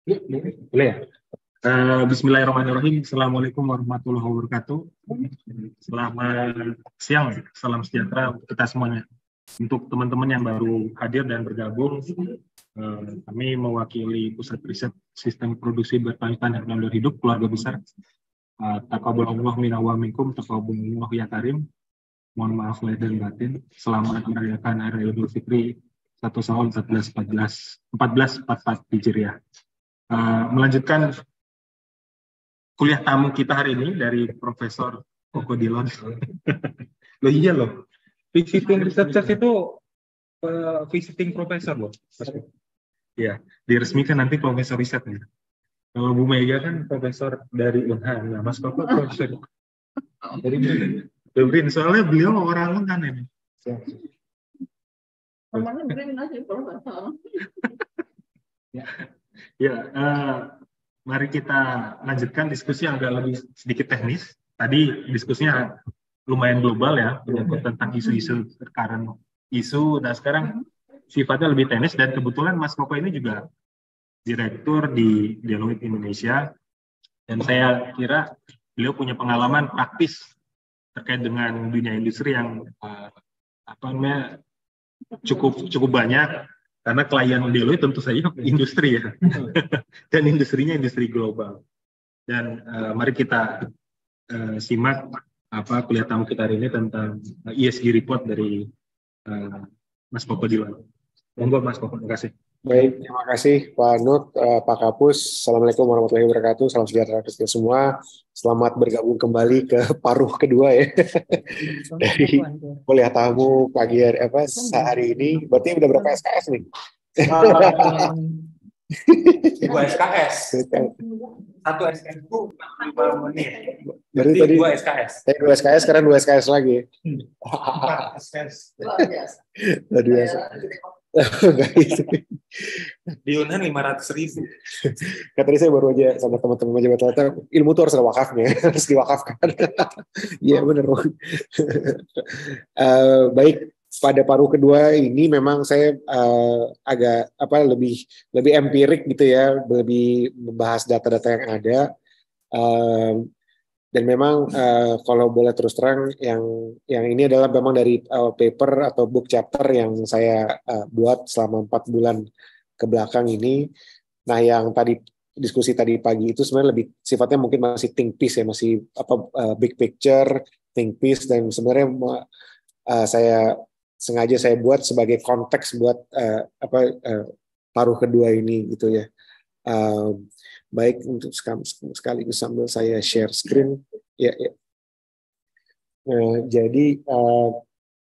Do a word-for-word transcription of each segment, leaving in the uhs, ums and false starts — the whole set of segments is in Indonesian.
Boleh ya? Uh, Bismillahirrahmanirrahim. Assalamualaikum warahmatullahi wabarakatuh. Selamat siang, salam sejahtera untuk kita semuanya. Untuk teman-teman yang baru hadir dan bergabung, uh, kami mewakili Pusat Riset Sistem Produksi Berkelanjutan dan Penanggulangan Hidup Keluarga Besar. Uh, Taqabbalallah minna wa minkum, taqabbalallah ya karim. Mohon maaf lahir dan batin. Selamat merayakan Hari Idul Fitri satu Syawal empat belas empat belas empat belas empat puluh empat Hijriah. Uh, melanjutkan kuliah tamu kita hari ini dari Profesor Koko Dilon. Loh iya loh, visiting researcher itu uh, visiting profesor loh. Ya, diresmikan nanti profesor riset nih. Kalau Bu Mega kan profesor dari Unhan, nah Mas Koko profesor dari Brin. Soalnya beliau orang Unhan ini. Namanya Brin aja profesor. Ya, ya. Uh, Mari kita lanjutkan diskusi yang agak lebih sedikit teknis. Tadi diskusinya lumayan global ya, menyangkut tentang isu-isu sekarang, isu. Nah sekarang sifatnya lebih teknis, dan kebetulan Mas Koko ini juga direktur di Deloitte Indonesia, dan saya kira beliau punya pengalaman praktis terkait dengan dunia industri yang uh, apa namanya cukup cukup banyak. Karena klien Deloitte tentu saja industri ya, dan industrinya industri global. Dan uh, mari kita uh, simak apa kuliah tamu kita hari ini tentang uh, E S G report dari uh, Mas Koko Dilon. Monggo Mas Koko, terima kasih. Baik, terima kasih Pak Nut, uh, Pak Kapus. Assalamualaikum warahmatullahi wabarakatuh. Salam sejahtera kita semua. Selamat bergabung kembali ke paruh kedua ya dari kuliah tamu pagi hari apa sehari ini. Berarti udah berapa S K S nih? Dua S K S. Satu S K S itu lima menit. Berarti tadi dua S K S. Eh, dua S K S, sekarang dua S K S lagi. Empat S K S. Luar biasa. Di Unhan lima ratus ribu. Kata saya baru aja sama teman-teman aja ternyata ilmu itu harus ada wakafnya, harus diwakafkan. Iya benar. uh, baik, pada paruh kedua ini memang saya uh, agak apa lebih lebih empirik gitu ya, lebih membahas data-data yang ada. Uh, dan memang uh, kalau boleh terus terang yang yang ini adalah memang dari uh, paper atau book chapter yang saya uh, buat selama empat bulan ke belakang ini. Nah yang tadi diskusi tadi pagi itu sebenarnya lebih sifatnya mungkin masih think piece ya, masih apa uh, big picture, think piece, dan sebenarnya uh, saya sengaja saya buat sebagai konteks buat uh, apa uh, paruh kedua ini gitu ya. Uh, baik, untuk sekaligus sambil saya share screen ya, ya. Nah, jadi uh,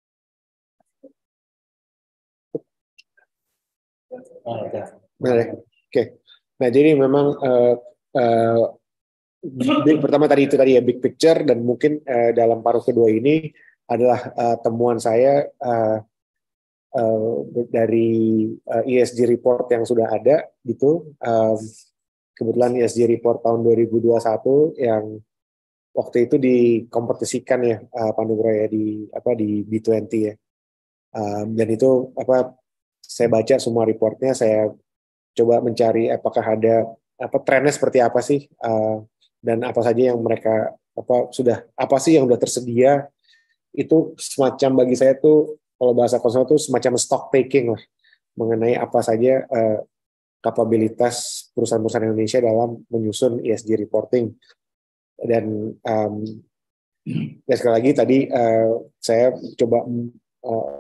oh, ya. Nah, oke okay. Nah jadi memang uh, uh, big, pertama tadi itu tadi ya big picture, dan mungkin uh, dalam paruh kedua ini adalah uh, temuan saya uh, uh, dari uh, E S G report yang sudah ada gitu. Um, kebetulan E S G report tahun dua ribu dua puluh satu yang waktu itu dikompetisikan ya uh, Pak Nugroho ya di apa di B dua puluh ya. Um, dan itu apa saya baca semua reportnya, saya coba mencari apakah ada apa trennya seperti apa sih, uh, dan apa saja yang mereka apa sudah apa sih yang sudah tersedia. Itu semacam bagi saya tuh kalau bahasa konsultan itu semacam stock taking lah mengenai apa saja uh, kapabilitas perusahaan-perusahaan Indonesia dalam menyusun E S G reporting. Dan um, ya sekali lagi tadi uh, saya coba uh,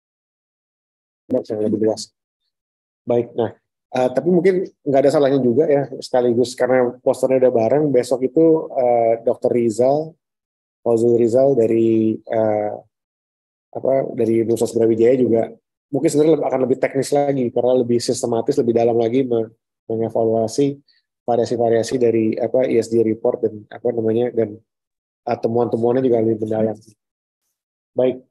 yang lebih luas. Baik, nah uh, tapi mungkin nggak ada salahnya juga ya sekaligus karena posternya udah bareng. Besok itu uh, Dokter Rizal, Fauzul Rizal dari uh, apa dari Universitas Brawijaya juga mungkin sebenarnya akan lebih teknis lagi karena lebih sistematis, lebih dalam lagi mengevaluasi variasi-variasi dari apa E S G report dan apa namanya dan uh, temuan-temuannya juga lebih mendalam. Baik.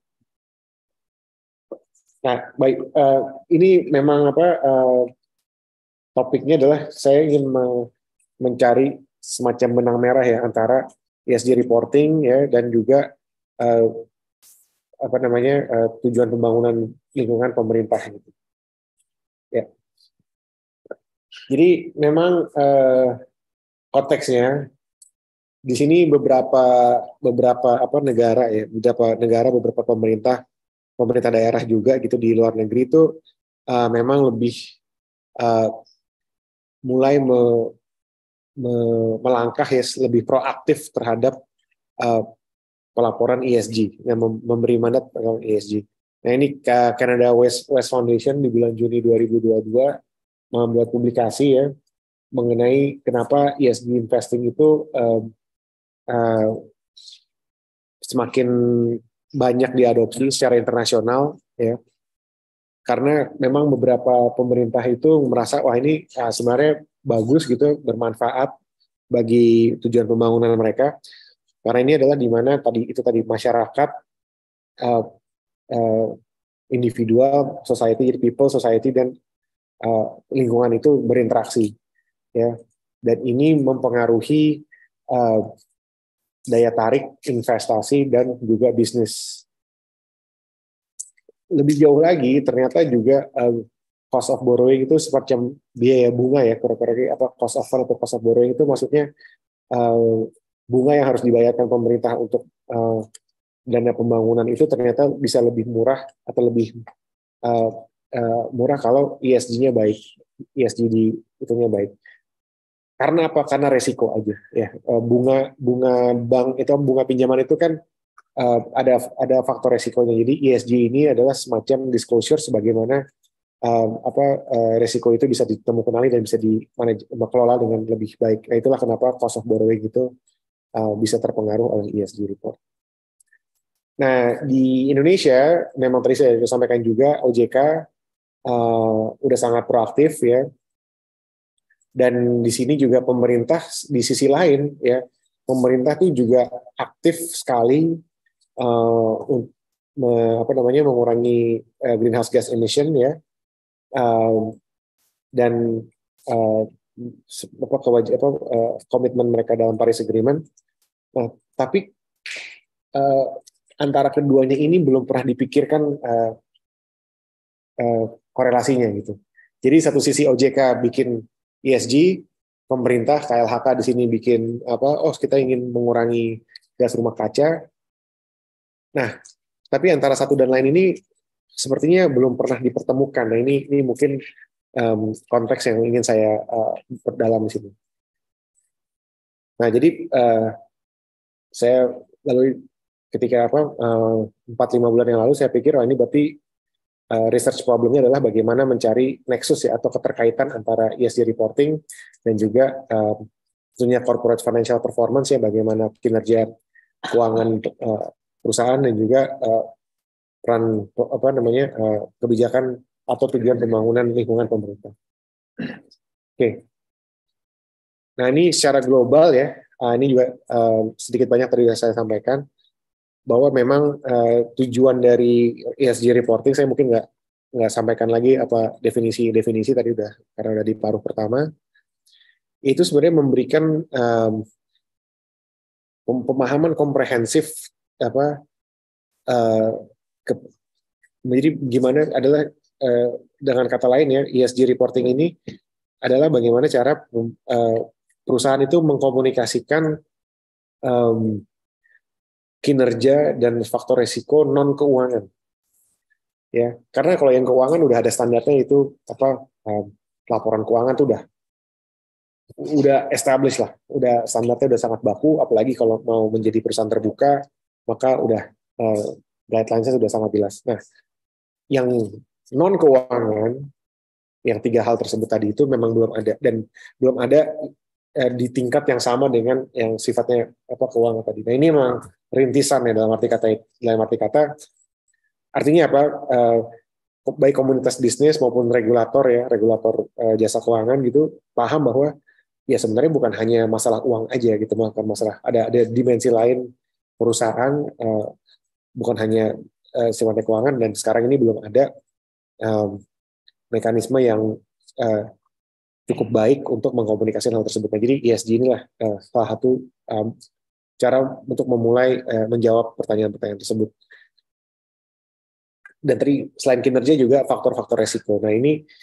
Nah, baik, uh, ini memang apa uh, topiknya adalah saya ingin mencari semacam benang merah ya antara E S G reporting ya dan juga uh, apa namanya uh, tujuan pembangunan lingkungan pemerintah gitu. Ya. Jadi memang uh, konteksnya di sini beberapa beberapa apa negara ya, beberapa negara, beberapa pemerintah, pemerintah daerah juga gitu di luar negeri itu uh, memang lebih uh, mulai me, me, melangkah ya lebih proaktif terhadap uh, pelaporan E S G, yang mem, memberi mandat pelaporan E S G. Nah ini Canada West West Foundation di bulan Juni dua ribu dua puluh dua membuat publikasi ya mengenai kenapa E S G investing itu uh, uh, semakin banyak diadopsi secara internasional ya, karena memang beberapa pemerintah itu merasa wah ini uh, sebenarnya bagus gitu, bermanfaat bagi tujuan pembangunan mereka, karena ini adalah di mana tadi itu tadi masyarakat, uh, uh, individual, society, people, society dan uh, lingkungan itu berinteraksi ya, dan ini mempengaruhi uh, daya tarik investasi dan juga bisnis. Lebih jauh lagi ternyata juga uh, cost of borrowing itu semacam biaya bunga ya, kira-kira apa cost of fund atau cost of borrowing itu maksudnya uh, bunga yang harus dibayarkan pemerintah untuk uh, dana pembangunan itu ternyata bisa lebih murah atau lebih uh, uh, murah kalau E S G-nya baik, E S G di itunya baik. Karena apa? Karena resiko aja ya. Bunga bunga bank itu, bunga pinjaman itu kan uh, ada ada faktor resikonya. Jadi E S G ini adalah semacam disclosure sebagaimana uh, apa uh, resiko itu bisa ditemukan dan bisa dikelola dengan lebih baik. Nah, itulah kenapa cost of borrowing itu uh, bisa terpengaruh oleh E S G report. Nah, di Indonesia memang tadi saya sampaikan juga O J K uh, udah sangat proaktif ya. Dan di sini juga pemerintah di sisi lain ya, pemerintah itu juga aktif sekali uh, me, apa namanya mengurangi uh, greenhouse gas emission ya, uh, dan uh, apa, kewajib, apa uh, komitmen mereka dalam Paris Agreement. Nah, tapi uh, antara keduanya ini belum pernah dipikirkan uh, uh, korelasinya gitu. Jadi satu sisi O J K bikin E S G, pemerintah K L H K di sini bikin apa? Oh, kita ingin mengurangi gas rumah kaca. Nah, tapi antara satu dan lain ini sepertinya belum pernah dipertemukan. Nah, ini ini mungkin um, konteks yang ingin saya uh, perdalam di sini. Nah, jadi uh, saya lalu ketika apa empat lima bulan yang lalu saya pikir oh ini berarti Uh, research problemnya adalah bagaimana mencari nexus ya atau keterkaitan antara E S G reporting dan juga uh, tentunya corporate financial performance ya, bagaimana kinerja keuangan uh, perusahaan dan juga uh, peran apa namanya uh, kebijakan atau tujuan pembangunan lingkungan pemerintah. Oke, okay. Nah ini secara global ya, uh, ini juga uh, sedikit banyak tadi saya sampaikan bahwa memang uh, tujuan dari E S G reporting saya mungkin nggak nggak sampaikan lagi apa definisi-definisi tadi udah karena udah di paruh pertama, itu sebenarnya memberikan um, pemahaman komprehensif apa uh, ke, jadi gimana adalah uh, dengan kata lain ya E S G reporting ini adalah bagaimana cara uh, perusahaan itu mengkomunikasikan um, kinerja dan faktor resiko non keuangan ya, karena kalau yang keuangan udah ada standarnya itu apa um, laporan keuangan tuh udah udah established lah, udah standarnya udah sangat baku, apalagi kalau mau menjadi perusahaan terbuka maka udah uh, guidelines-nya sudah sangat jelas. Nah, yang non keuangan yang tiga hal tersebut tadi itu memang belum ada dan belum ada uh, di tingkat yang sama dengan yang sifatnya apa keuangan tadi. Nah, ini memang rintisan ya dalam arti kata dalam arti kata artinya apa uh, baik komunitas bisnis maupun regulator ya regulator uh, jasa keuangan gitu paham bahwa ya sebenarnya bukan hanya masalah uang aja gitu, bukan masalah ada ada dimensi lain perusahaan uh, bukan hanya uh, sifatnya keuangan, dan sekarang ini belum ada um, mekanisme yang uh, cukup baik untuk mengkomunikasikan hal tersebut. Nah, jadi E S G inilah uh, salah satu um, cara untuk memulai uh, menjawab pertanyaan-pertanyaan tersebut. Dan tadi selain kinerja juga faktor-faktor resiko. Nah ini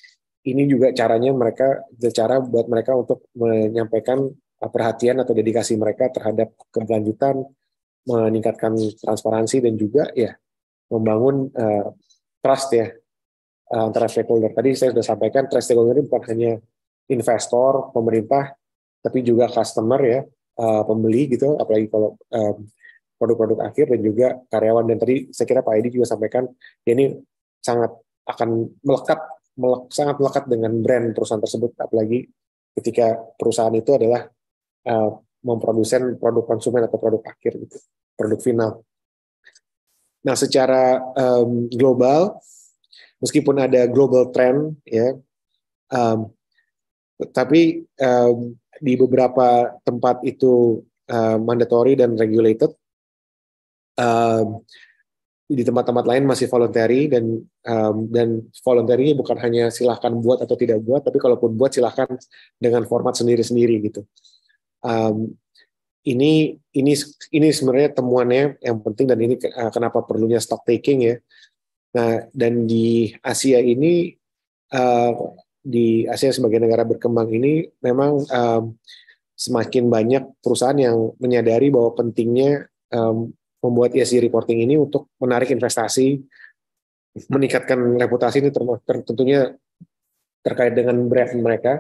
ini juga caranya mereka, cara buat mereka untuk menyampaikan perhatian atau dedikasi mereka terhadap keberlanjutan, meningkatkan transparansi dan juga ya membangun uh, trust ya uh, antara stakeholder. Tadi saya sudah sampaikan trust stakeholder ini bukan hanya investor, pemerintah, tapi juga customer ya, uh, pembeli gitu, apalagi kalau um, produk-produk akhir dan juga karyawan. Dan tadi saya kira Pak Edi juga sampaikan ya ini sangat akan melekat melek, sangat melekat dengan brand perusahaan tersebut, apalagi ketika perusahaan itu adalah uh, memprodusen produk konsumen atau produk akhir gitu, produk final. Nah, secara um, global, meskipun ada global trend ya, um, tapi um, di beberapa tempat itu uh, mandatory dan regulated, um, di tempat-tempat lain masih voluntary, dan um, dan voluntary bukan hanya silahkan buat atau tidak buat, tapi kalaupun buat silahkan dengan format sendiri-sendiri gitu. Um, ini ini ini sebenarnya temuannya yang penting, dan ini uh, kenapa perlunya stock taking ya. Nah, dan di Asia ini, uh, di Asia sebagai negara berkembang ini memang um, semakin banyak perusahaan yang menyadari bahwa pentingnya um, membuat E S G reporting ini untuk menarik investasi, meningkatkan reputasi ini tentunya terkait dengan brand mereka,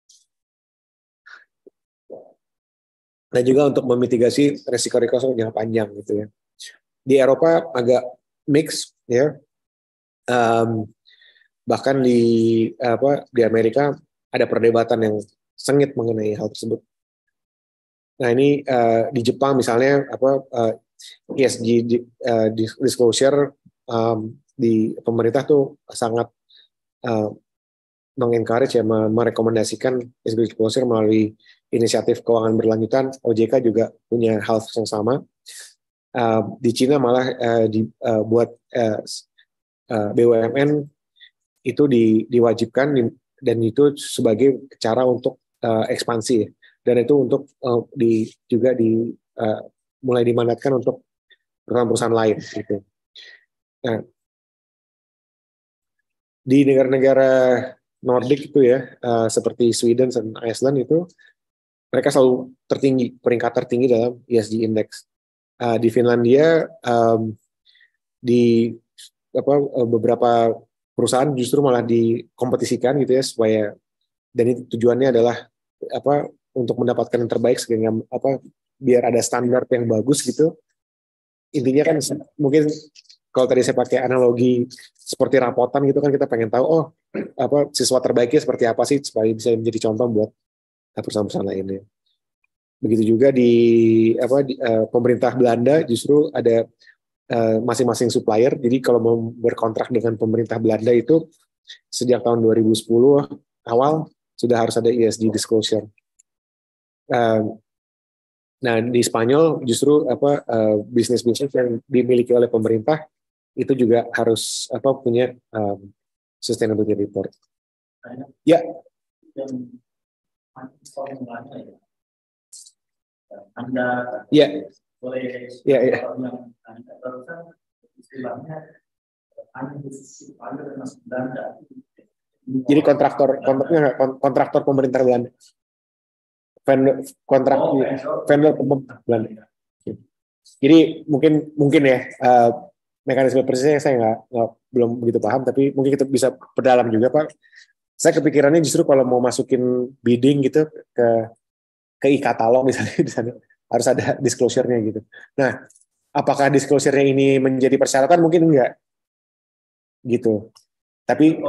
dan juga untuk memitigasi risiko-risiko jangka panjang gitu ya. Di Eropa agak mix ya, um, bahkan di apa di Amerika ada perdebatan yang sengit mengenai hal tersebut. Nah ini uh, di Jepang misalnya apa uh, E S G uh, disclosure um, di pemerintah tuh sangat uh, mengencourage ya, merekomendasikan E S G disclosure melalui inisiatif keuangan berlanjutan. O J K juga punya hal yang sama. Uh, di Cina malah uh, dibuat uh, uh, B U M N itu di, diwajibkan di, dan itu sebagai cara untuk uh, ekspansi, dan itu untuk uh, di juga di uh, mulai dimandatkan untuk perusahaan-perusahaan lain gitu. Nah, di negara-negara Nordik itu ya, uh, seperti Sweden dan Iceland itu mereka selalu tertinggi, peringkat tertinggi dalam E S G Index. Uh, di Finlandia, um, di apa beberapa perusahaan justru malah dikompetisikan gitu ya, supaya, dan itu tujuannya adalah apa untuk mendapatkan yang terbaik, sehingga apa biar ada standar yang bagus gitu. Intinya kan mungkin kalau tadi saya pakai analogi seperti rapotan gitu kan, kita pengen tahu oh apa siswa terbaiknya seperti apa sih, supaya bisa menjadi contoh buat perusahaan-perusahaan lainnya. Begitu juga di apa di, uh, pemerintah Belanda justru ada uh, masing-masing supplier. Jadi kalau mau berkontrak dengan pemerintah Belanda itu sejak tahun dua ribu sepuluh awal sudah harus ada E S G disclosure. Uh, nah di Spanyol justru apa uh, bisnis-bisnis yang dimiliki oleh pemerintah itu juga harus apa punya um, sustainability report. Ya. Anda ya. boleh ya, ya. Anda barusan istilahnya Anda khusus Anda termasuk Belanda. Jadi kontraktor kontraknya kontraktor pemerintah Belanda. Vendor kontrak oh, vendor pemerintah Belanda. Jadi mungkin mungkin ya uh, mekanisme persisnya saya nggak belum begitu paham, tapi mungkin kita bisa perdalam juga Pak. Saya kepikirannya justru kalau mau masukin bidding gitu ke ke e-katalog misalnya di sana harus ada disclosure-nya gitu. Nah, apakah disclosure-nya ini menjadi persyaratan? Mungkin enggak. Gitu. Tapi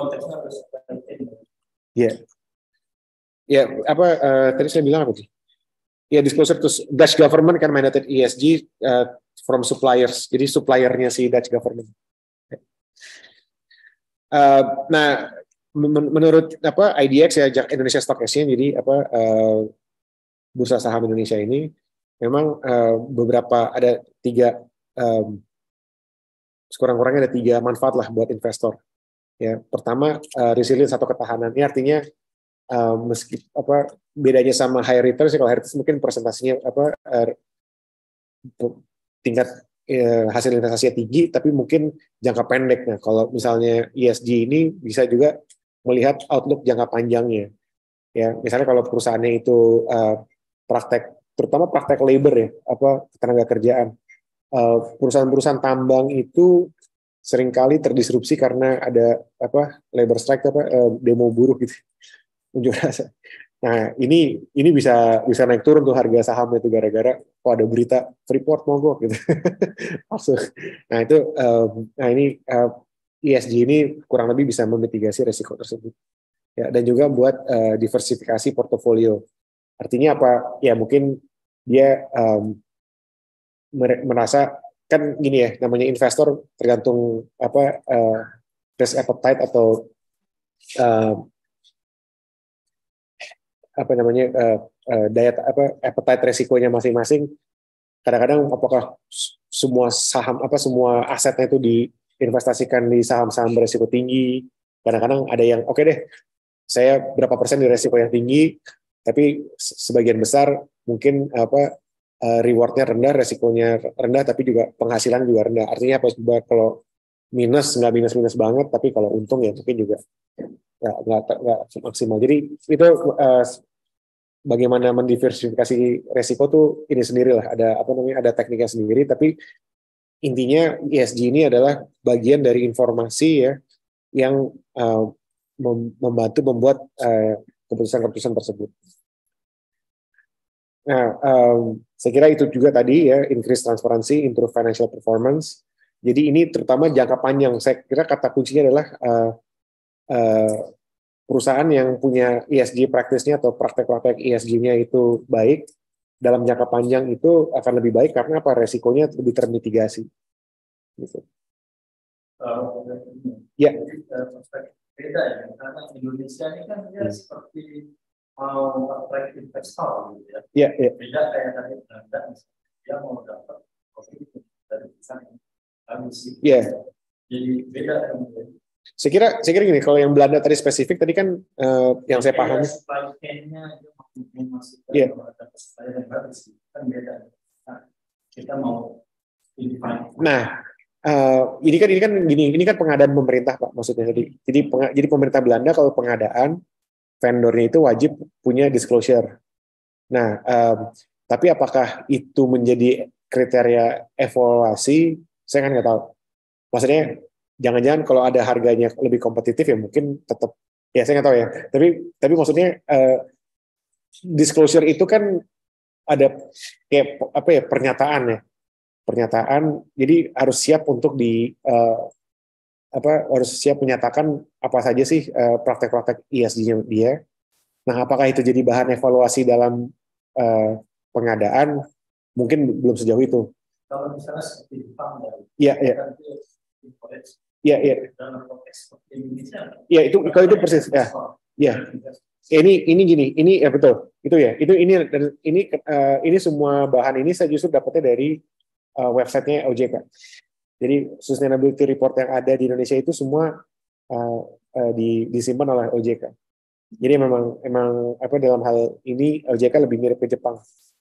ya. Ya, apa uh, tadi saya bilang apa sih? Ya, disclosure to Dutch government kan mandated E S G uh, from suppliers. Jadi suppliernya si Dutch government. Uh, nah, men menurut apa I D X ya, Indonesia Stock Exchange, jadi apa uh, bursa saham Indonesia ini memang uh, beberapa ada tiga um, sekurang-kurangnya ada tiga manfaat lah buat investor. Ya, pertama uh, resilience atau ketahanan. Ini artinya uh, meski apa bedanya sama high returns, kalau high returns mungkin presentasinya apa uh, tingkat uh, hasil investasinya tinggi, tapi mungkin jangka pendek. Nah, kalau misalnya E S G ini bisa juga melihat outlook jangka panjangnya. Ya, misalnya kalau perusahaannya itu uh, praktek, terutama praktek labor ya, apa tenaga kerjaan. Uh, perusahaan-perusahaan tambang itu seringkali terdisrupsi karena ada apa labor strike apa uh, demo buruh gitu, unjuk rasa. Nah ini ini bisa bisa naik turun tuh harga saham itu gara-gara kok ada berita Freeport mogok gitu. Langsung. Nah itu um, nah ini uh, E S G ini kurang lebih bisa memitigasi resiko tersebut. Ya, dan juga buat uh, diversifikasi portofolio. Artinya apa? Ya mungkin dia um, merasa kan gini ya, namanya investor tergantung apa uh, risk appetite atau uh, apa namanya uh, uh, daya apa appetite resikonya masing-masing. Kadang-kadang apakah semua saham apa semua asetnya itu diinvestasikan di saham-saham beresiko tinggi. Kadang-kadang ada yang oke okay deh, saya berapa persen di resiko yang tinggi, tapi sebagian besar mungkin apa rewardnya rendah, resikonya rendah, tapi juga penghasilan juga rendah. Artinya apa? Juga kalau minus nggak minus minus banget, tapi kalau untung ya mungkin juga nggak nggak nggak maksimal. Jadi itu uh, bagaimana mendiversifikasi resiko tuh ini sendiri lah. Ada apa namanya? Ada tekniknya sendiri. Tapi intinya E S G ini adalah bagian dari informasi ya yang uh, membantu membuat uh, keputusan-keputusan tersebut. Nah, um, saya kira itu juga tadi ya, increase transparency, improve financial performance. Jadi ini terutama jangka panjang. Saya kira kata kuncinya adalah uh, uh, perusahaan yang punya E S G practice-nya atau praktek-praktek E S G-nya itu baik, dalam jangka panjang itu akan lebih baik karena apa? Resikonya lebih termitigasi. Gitu. Uh, ya. Beda ya, karena Indonesia ini kan dia hmm. seperti mau attract investor gitu ya. Iya, iya. Beda kayak tadi Belanda, dia mau dapat profit dari perusahaan yang bagus. Iya. Jadi beda kan. Saya kira, saya kira gini, kalau yang Belanda tadi spesifik tadi kan uh, yang saya pahami. Supply chain-nya itu memasukkan yeah. ada supplier yang bagus, kan beda. Nah, kita mau define. Nah, uh, ini kan ini kan gini, ini kan pengadaan pemerintah Pak maksudnya tadi. Jadi peng, jadi pemerintah Belanda kalau pengadaan vendornya itu wajib punya disclosure. Nah, um, tapi apakah itu menjadi kriteria evaluasi? Saya kan nggak tahu. Maksudnya, jangan-jangan kalau ada harganya lebih kompetitif ya mungkin tetap. Ya saya nggak tahu ya. Tapi tapi maksudnya uh, disclosure itu kan ada kayak apa ya pernyataan ya, pernyataan. Jadi harus siap untuk di uh, apa harus siap menyatakan apa saja sih uh, praktek-praktek E S G-nya dia. Nah, apakah itu jadi bahan evaluasi dalam uh, pengadaan? Mungkin belum sejauh itu. Kalau misalnya seperti Jepang ya, iya, iya, iya, iya. Dalam konteks seperti Indonesia. Iya, itu kalau itu persis ya. Iya. Ini ini gini, ini ya betul. Itu ya. Itu ini ini uh, ini semua bahan ini saya justru dapatnya dari uh, websitenya O J K. Jadi sustainability report yang ada di Indonesia itu semua uh, uh, di, disimpan oleh O J K. Jadi memang memang apa dalam hal ini O J K lebih mirip ke Jepang.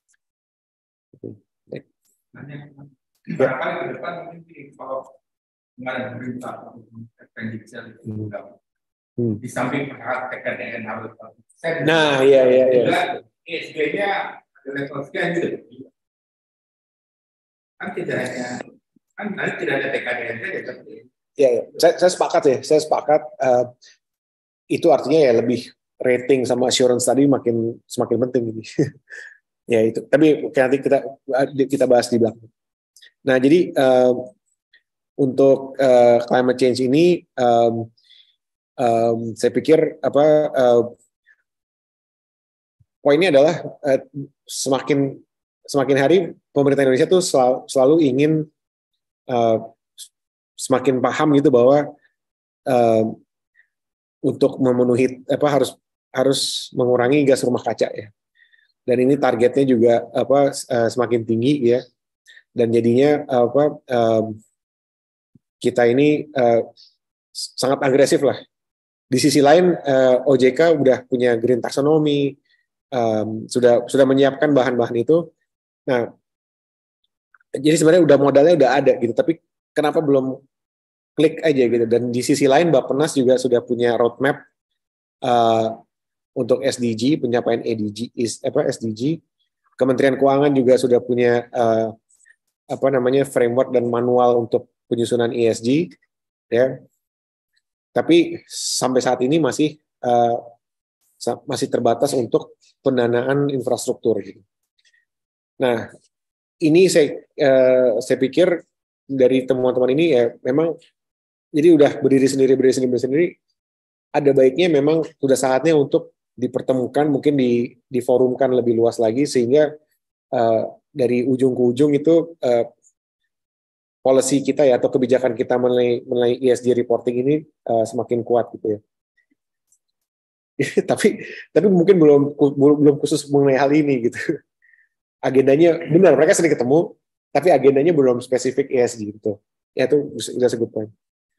Barangkali ke depan mungkin kalau nggak ada berita expenditure itu juga hmm. di samping perkara T K D N harus. Nah, iya iya iya. E S G-nya ada level sekian juga. Kan tidak hanya kan tadi tidak ada T K D N saja tapi. Iya, ya. Saya, saya sepakat ya. Saya sepakat uh, itu artinya ya lebih rating sama assurance tadi makin semakin penting ini. Ya itu. Tapi nanti kita kita bahas di belakang. Nah, jadi uh, untuk uh, climate change ini um, um, saya pikir apa uh, poinnya adalah uh, semakin semakin hari pemerintah Indonesia tuh selalu, selalu ingin uh, semakin paham gitu bahwa uh, untuk memenuhi apa harus harus mengurangi gas rumah kaca ya. Dan ini targetnya juga apa uh, semakin tinggi ya. Dan jadinya apa um, kita ini uh, sangat agresif lah. Di sisi lain uh, O J K udah punya green taxonomy, um, sudah sudah menyiapkan bahan-bahan itu. Nah, jadi sebenarnya udah modalnya udah ada gitu. Tapi kenapa belum klik aja gitu? Dan di sisi lain Bappenas juga sudah punya roadmap uh, untuk S D G, pencapaian E D G, is, apa S D G. Kementerian Keuangan juga sudah punya uh, apa namanya framework dan manual untuk penyusunan E S G, ya. Tapi sampai saat ini masih uh, masih terbatas untuk pendanaan infrastruktur. Gitu. Nah, ini saya uh, saya pikir dari temuan-temuan ini ya memang jadi udah berdiri sendiri berdiri sendiri berdiri sendiri. Ada baiknya memang sudah saatnya untuk dipertemukan, mungkin di diforumkan lebih luas lagi sehingga uh, dari ujung ke ujung itu uh, policy kita ya atau kebijakan kita mengenai, mengenai E S G reporting ini uh, semakin kuat gitu ya. tapi tapi mungkin belum belum khusus mengenai hal ini gitu. Agendanya benar mereka sering ketemu, tapi agendanya belum spesifik E S G gitu. Ya itu sudah good point.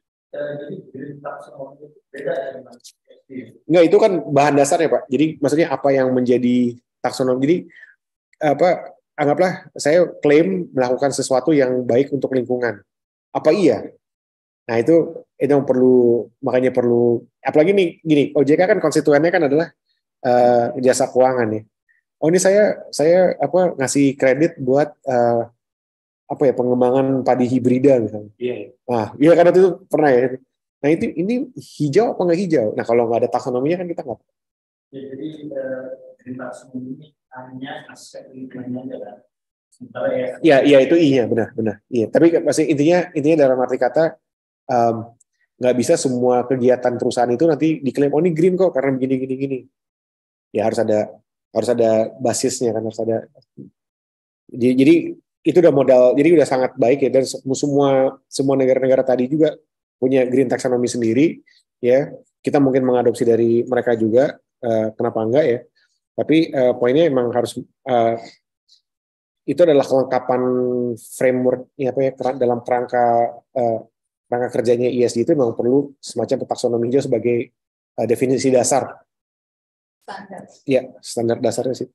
Enggak, itu kan bahan dasarnya Pak. Jadi maksudnya apa yang menjadi taksonomi. Jadi apa anggaplah saya klaim melakukan sesuatu yang baik untuk lingkungan. Apa iya? Nah itu itu yang perlu, makanya perlu, apalagi nih gini, O J K kan konstituennya kan adalah uh, jasa keuangan ya. Oh ini saya saya apa ngasih kredit buat uh, apa ya pengembangan padi hibrida misalnya. Iya. Nah, iya kan itu pernah ya. Nah itu ini hijau apa nggak hijau? Nah kalau nggak ada taksonominya kan kita nggak. Ya, jadi uh, taksonomi ini hanya aspek lingkungannya aja kan. Sementara ya. Iya iya itu iya benar benar. Iya tapi pasti intinya intinya dalam arti kata um, nggak bisa semua kegiatan perusahaan itu nanti diklaim oh ini green kok karena begini gini gini. Ya harus ada harus ada basisnya kan harus ada. Jadi, jadi itu udah modal jadi udah sangat baik ya dan semua semua negara-negara tadi juga punya green taxonomy sendiri ya. Kita mungkin mengadopsi dari mereka juga uh, kenapa enggak ya. Tapi uh, poinnya emang harus uh, itu adalah kelengkapan framework ya apa ya dalam kerangka uh, kerangka kerjanya E S G itu memang perlu semacam taksonomi hijau sebagai uh, definisi dasar. Standar. Ya, standar dasarnya sih.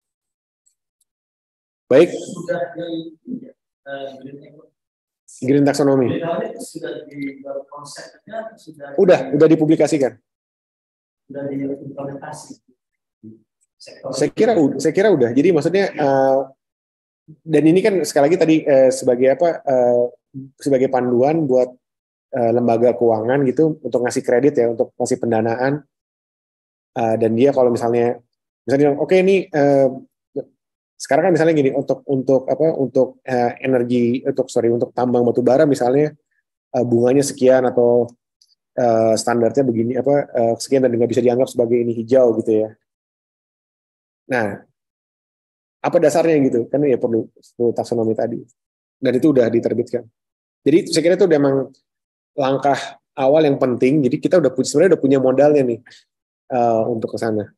Baik. Sudah di uh, green taxonomy. Sudah di konsepnya sudah. Udah, udah dipublikasikan. Sudah diimplementasi. Saya kira, saya kira udah. Jadi maksudnya uh, dan ini kan sekali lagi tadi uh, sebagai apa? Uh, sebagai panduan buat uh, lembaga keuangan gitu untuk ngasih kredit ya, untuk ngasih pendanaan. Uh, dan dia kalau misalnya, misalnya oke okay, ini uh, sekarang kan misalnya gini untuk untuk apa? Untuk uh, energi, untuk sorry untuk tambang batu bara misalnya uh, bunganya sekian atau uh, standarnya begini apa uh, sekian dan nggak bisa dianggap sebagai ini hijau gitu ya. Nah, apa dasarnya gitu? Kan ya perlu, perlu taksonomi tadi. Dan itu udah diterbitkan. Jadi saya kira itu udah memang langkah awal yang penting. Jadi kita udah sebenarnya udah punya modalnya nih uh, untuk ke sana.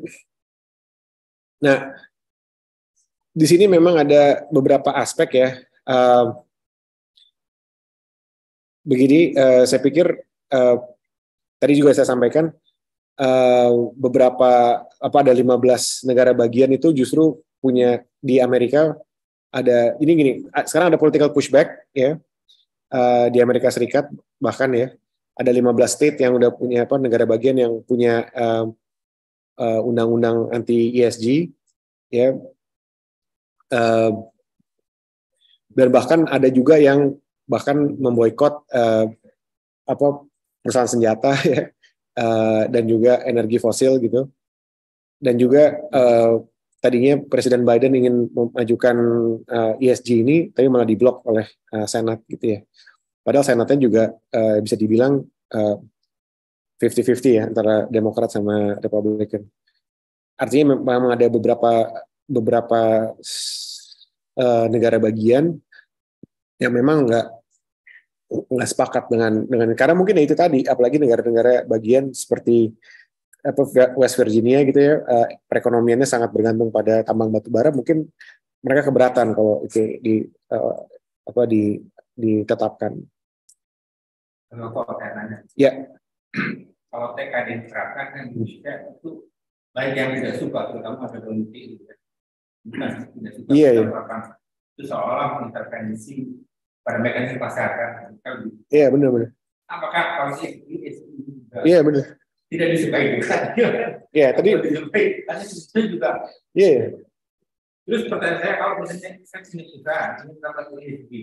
Nah, di sini memang ada beberapa aspek ya. Uh, begini, uh, saya pikir uh, tadi juga saya sampaikan uh, beberapa apa ada lima belas negara bagian itu justru punya di Amerika ada ini gini sekarang ada political pushback ya uh, di Amerika Serikat bahkan ya ada lima belas state yang udah punya apa negara bagian yang punya uh, uh, undang-undang anti E S G ya uh, dan bahkan ada juga yang bahkan memboikot uh, apa perusahaan senjata ya uh, dan juga energi fosil gitu dan juga uh, tadinya Presiden Biden ingin memajukan uh, E S G ini, tapi malah diblok oleh uh, Senat gitu ya. Padahal Senatnya juga uh, bisa dibilang uh, fifty fifty ya antara Demokrat sama Republikan. Artinya memang ada beberapa beberapa uh, negara bagian yang memang nggak nggak sepakat dengan dengan karena mungkin ya itu tadi, apalagi negara-negara bagian seperti apa West Virginia gitu ya, uh, perekonomiannya sangat bergantung pada tambang batu bara, mungkin mereka keberatan kalau itu di uh, apa di ditetapkan. Kalau kok nanya, ya kalau T K diterapkan kan Indonesia itu baik yang tidak suka, terutama ada politik, bukan tidak suka iya, iya. Itu seolah mengintervensi pada mekanisme pasar kan? Iya benar-benar. Apakah kalau ini? Iya benar. tidak disukai juga. Iya, tadi. Disukai, tadi disukai juga. Iya. Yeah. Terus pertanyaan saya, kalau misalnya saya punya perusahaan, ini berapa kali rezeki?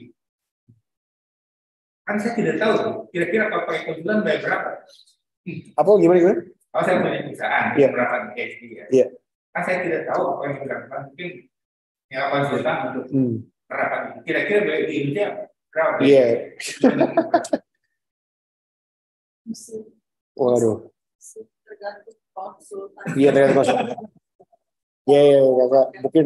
Kan saya tidak tahu, kira-kira kalau pakai konsulan bayar berapa? Apa gimana gimana? Kalau saya punya perusahaan, yeah. berapa K S D ya? Yeah. Kan saya tidak tahu apa yang dilakukan, mungkin yang konsultan untuk hmm. penerapan itu. Kira-kira bayar di Indonesia berapa? Iya. Waduh. Tergantung konsultan. Iya, tergantung konsultan. Iya, iya, iya, mungkin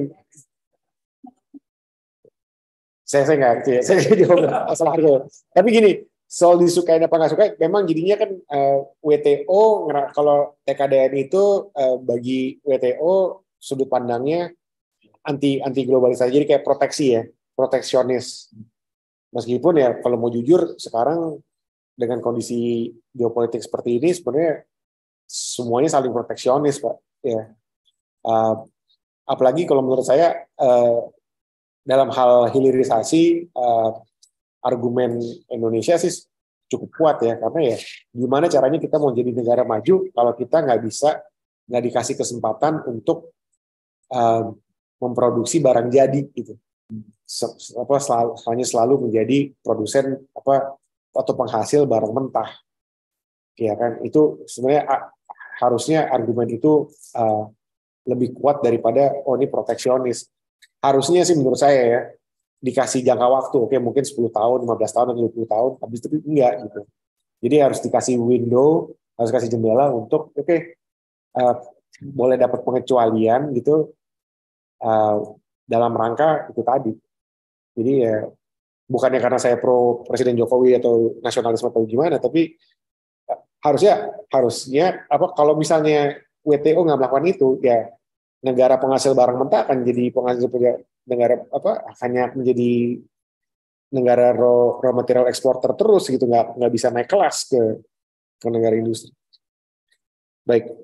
saya saya nggak, ya. Saya jawab masalah harga. Tapi gini, soal disukai apa nggak suka, memang jadinya kan uh, W T O kalau T K D N itu uh, bagi W T O sudut pandangnya anti anti globalisasi, jadi kayak proteksi ya, proteksionis. Meskipun ya kalau mau jujur sekarang dengan kondisi geopolitik seperti ini sebenarnya semuanya saling proteksionis, Pak. Ya. Uh, apalagi kalau menurut saya uh, dalam hal hilirisasi uh, argumen Indonesia sih cukup kuat ya, karena ya gimana caranya kita mau jadi negara maju kalau kita nggak bisa, nggak dikasih kesempatan untuk uh, memproduksi barang jadi gitu. Apa selalu, hanya selalu menjadi produsen apa atau penghasil barang mentah, ya kan? Itu sebenarnya uh, harusnya argumen itu uh, lebih kuat daripada oh ini proteksionis. Harusnya sih menurut saya ya dikasih jangka waktu, oke mungkin sepuluh tahun, lima belas tahun, dua puluh tahun, habis itu enggak gitu. Jadi harus dikasih window, harus kasih jendela untuk oke okay, uh, boleh dapat pengecualian gitu uh, dalam rangka itu tadi. Jadi ya bukannya karena saya pro Presiden Jokowi atau nasionalisme atau gimana, tapi uh, harusnya harusnya apa kalau misalnya W T O nggak melakukan itu ya negara penghasil barang mentah akan jadi penghasil negara apa hanya menjadi negara raw, raw material eksporter terus gitu, nggak nggak bisa naik kelas ke ke negara industri. Baik.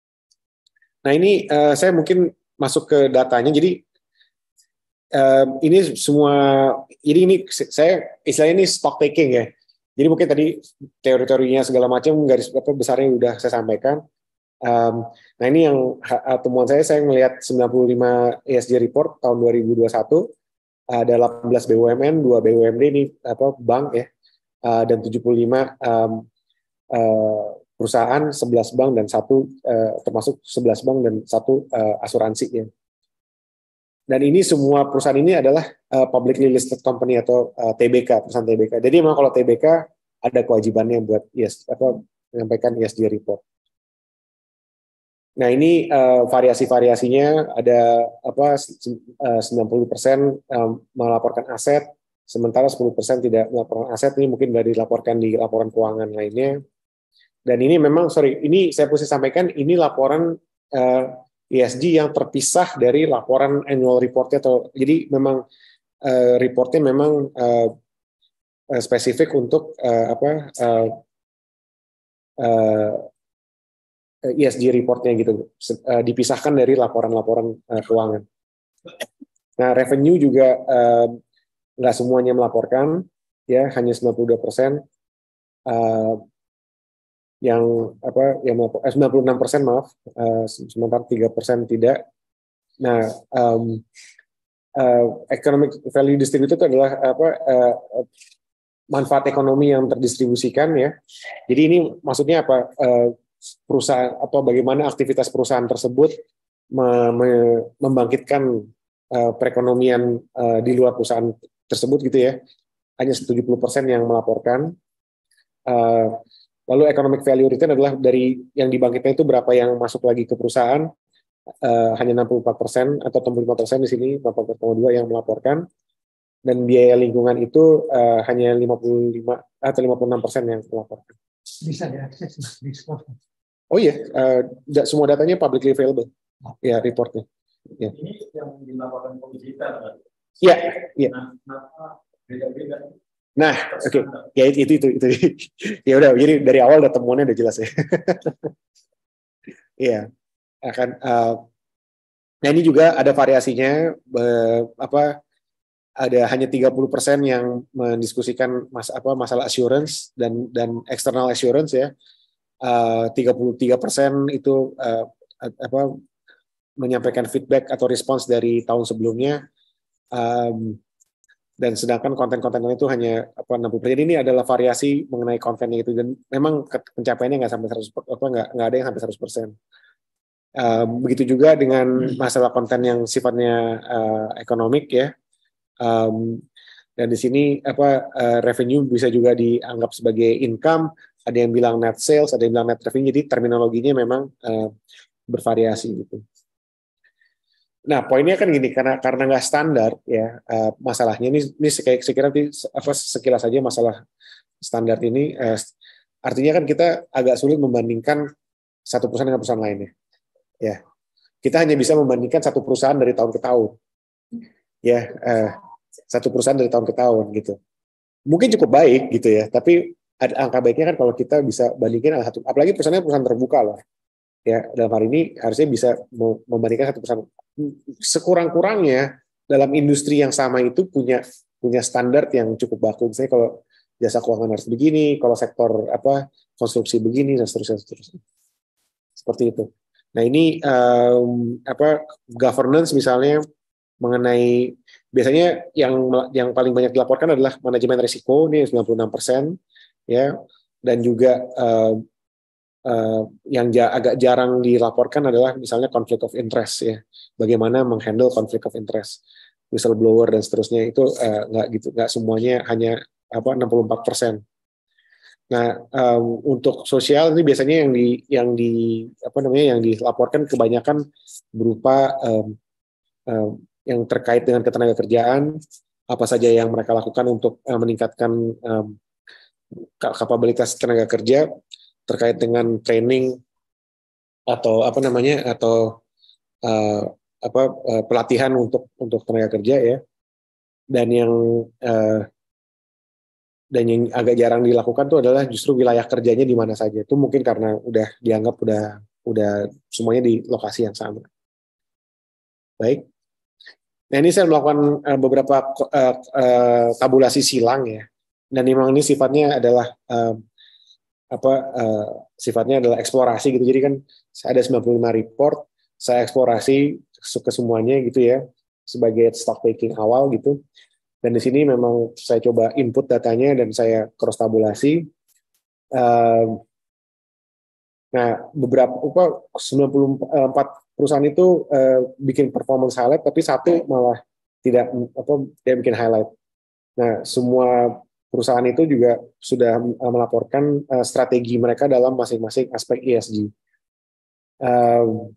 Nah ini uh, saya mungkin masuk ke datanya. Jadi uh, ini semua jadi ini saya istilahnya ini stock taking ya. Jadi mungkin tadi teori-teorinya segala macam garis apa besarnya udah saya sampaikan. Um, nah ini yang uh, temuan saya, saya melihat sembilan puluh lima E S G report tahun dua ribu dua puluh satu, ada delapan belas B U M N, dua B U M D ini apa bank ya, uh, dan tujuh puluh lima um, uh, perusahaan, sebelas bank dan satu uh, termasuk sebelas bank dan satu uh, asuransi ya. Dan ini semua perusahaan ini adalah uh, publicly listed company atau uh, T B K, perusahaan T B K. Jadi memang kalau T B K ada kewajibannya buat yes apa menyampaikan E S G report. Nah ini uh, variasi-variasinya ada apa uh, sembilan puluh persen um, melaporkan aset, sementara sepuluh persen tidak melaporkan aset. Ini mungkin nggak dilaporkan di laporan keuangan lainnya. Dan ini memang sorry, ini saya perlu sampaikan ini laporan uh, E S G yang terpisah dari laporan annual reportnya atau jadi memang uh, reportnya memang uh, uh, spesifik untuk uh, apa uh, uh, E S G reportnya gitu, uh, dipisahkan dari laporan-laporan uh, keuangan. Nah, revenue juga uh, nggak semuanya melaporkan, ya hanya sembilan puluh dua persen uh, yang apa yang melapor, eh, sembilan puluh enam persen maaf, uh, sementara tiga persen tidak. Nah, um, uh, economic value distributed itu adalah apa uh, manfaat ekonomi yang terdistribusikan ya. Jadi ini maksudnya apa? Uh, perusahaan atau bagaimana aktivitas perusahaan tersebut me, me, membangkitkan uh, perekonomian uh, di luar perusahaan tersebut gitu ya. Hanya tujuh puluh persen yang melaporkan. Uh, lalu economic value return adalah dari yang dibangkitkan itu berapa yang masuk lagi ke perusahaan. Uh, hanya enam puluh empat persen atau enam puluh lima persen di sini, delapan puluh koma dua yang melaporkan. Dan biaya lingkungan itu uh, hanya lima puluh lima atau lima puluh enam persen yang melaporkan. Bisa diakses di Discord. Oh iya, uh, semua datanya publicly available. Ya, reportnya. Ya. Ini yang dilaporkan komisi kita. Iya, iya. Nah, beda-beda. Nah, oke. Okay. Ya itu itu itu. itu. Ya udah, jadi dari awal udah temuannya udah jelas ya. Iya. Akan uh, nah ini juga ada variasinya uh, apa ada hanya tiga puluh persen yang mendiskusikan mas apa masalah assurance dan dan external assurance ya. uh, tiga puluh tiga persen itu uh, apa menyampaikan feedback atau respons dari tahun sebelumnya, um, dan sedangkan konten-konten itu hanya apa enam puluh persen. Ini adalah variasi mengenai kontennya itu, dan memang pencapaiannya nggak sampai seratus persen, apa nggak nggak ada yang sampai seratus persen. Uh, begitu juga dengan masalah konten yang sifatnya uh, ekonomik ya. Um, dan di sini apa uh, revenue bisa juga dianggap sebagai income, ada yang bilang net sales, ada yang bilang net revenue, jadi terminologinya memang uh, bervariasi gitu. Nah poinnya kan gini, karena karena nggak standar ya uh, masalahnya ini ini kayak sekira apa sekilas saja masalah standar ini, uh, artinya kan kita agak sulit membandingkan satu perusahaan dengan perusahaan lainnya ya. Kita hanya bisa membandingkan satu perusahaan dari tahun ke tahun ya. Uh, satu perusahaan dari tahun ke tahun gitu. Mungkin cukup baik gitu ya, tapi ada angka baiknya kan kalau kita bisa bandingin satu, apalagi perusahaannya perusahaan terbuka loh. Ya, dalam hal ini harusnya bisa membandingkan satu perusahaan. Sekurang-kurangnya dalam industri yang sama itu punya punya standar yang cukup baku. Misalnya kalau jasa keuangan harus begini, kalau sektor apa konstruksi begini dan seterusnya, seterusnya. Seperti itu. Nah, ini um, apa governance misalnya mengenai biasanya yang yang paling banyak dilaporkan adalah manajemen risiko, ini sembilan puluh enam persen ya, dan juga uh, uh, yang ja, agak jarang dilaporkan adalah misalnya conflict of interest ya, bagaimana menghandle conflict of interest, whistleblower dan seterusnya itu uh, nggak gitu, nggak semuanya hanya apa enam puluh empat persen. Nah um, untuk sosial ini biasanya yang di yang di apa namanya yang dilaporkan kebanyakan berupa um, um, yang terkait dengan ketenagakerjaan, apa saja yang mereka lakukan untuk uh, meningkatkan um, kapabilitas tenaga kerja, terkait dengan training atau apa namanya atau uh, apa uh, pelatihan untuk untuk tenaga kerja ya. Dan yang uh, dan yang agak jarang dilakukan itu adalah justru wilayah kerjanya di mana saja. Itu mungkin karena udah dianggap udah udah semuanya di lokasi yang sama. Baik. Nah ini saya melakukan uh, beberapa uh, uh, tabulasi silang ya, dan memang ini sifatnya adalah uh, apa uh, sifatnya adalah eksplorasi gitu. Jadi kan saya ada sembilan puluh lima report, saya eksplorasi ke semuanya gitu ya sebagai stock taking awal gitu. Dan di sini memang saya coba input datanya dan saya cross tabulasi. Uh, nah beberapa apa sembilan puluh empat perusahaan itu uh, bikin performance highlight, tapi satu malah tidak apa dia bikin highlight. Nah, semua perusahaan itu juga sudah uh, melaporkan uh, strategi mereka dalam masing-masing aspek E S G. Uh,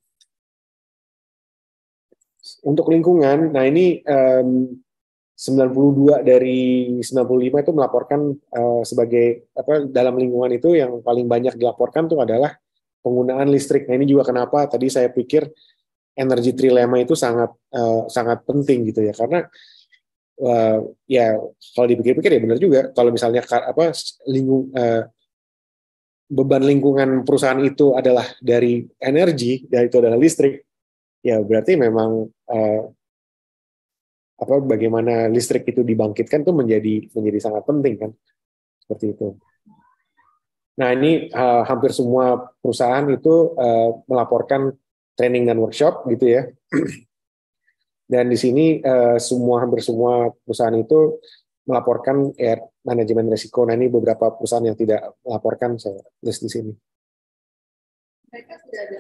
untuk lingkungan, nah ini um, sembilan puluh dua dari sembilan puluh lima itu melaporkan uh, sebagai apa dalam lingkungan itu yang paling banyak dilaporkan itu adalah penggunaan listrik. Nah ini juga kenapa tadi saya pikir energy trilemma itu sangat uh, sangat penting gitu ya, karena uh, ya kalau dipikir-pikir ya benar juga kalau misalnya apa lingkung uh, beban lingkungan perusahaan itu adalah dari energi, dari itu adalah listrik, ya berarti memang uh, apa bagaimana listrik itu dibangkitkan itu menjadi menjadi sangat penting kan, seperti itu. Nah ini uh, hampir semua perusahaan itu uh, melaporkan training dan workshop gitu ya. Dan di sini uh, semua hampir semua perusahaan itu melaporkan ya, manajemen risiko. Nah ini beberapa perusahaan yang tidak melaporkan saya list di sini. Mereka tidak ada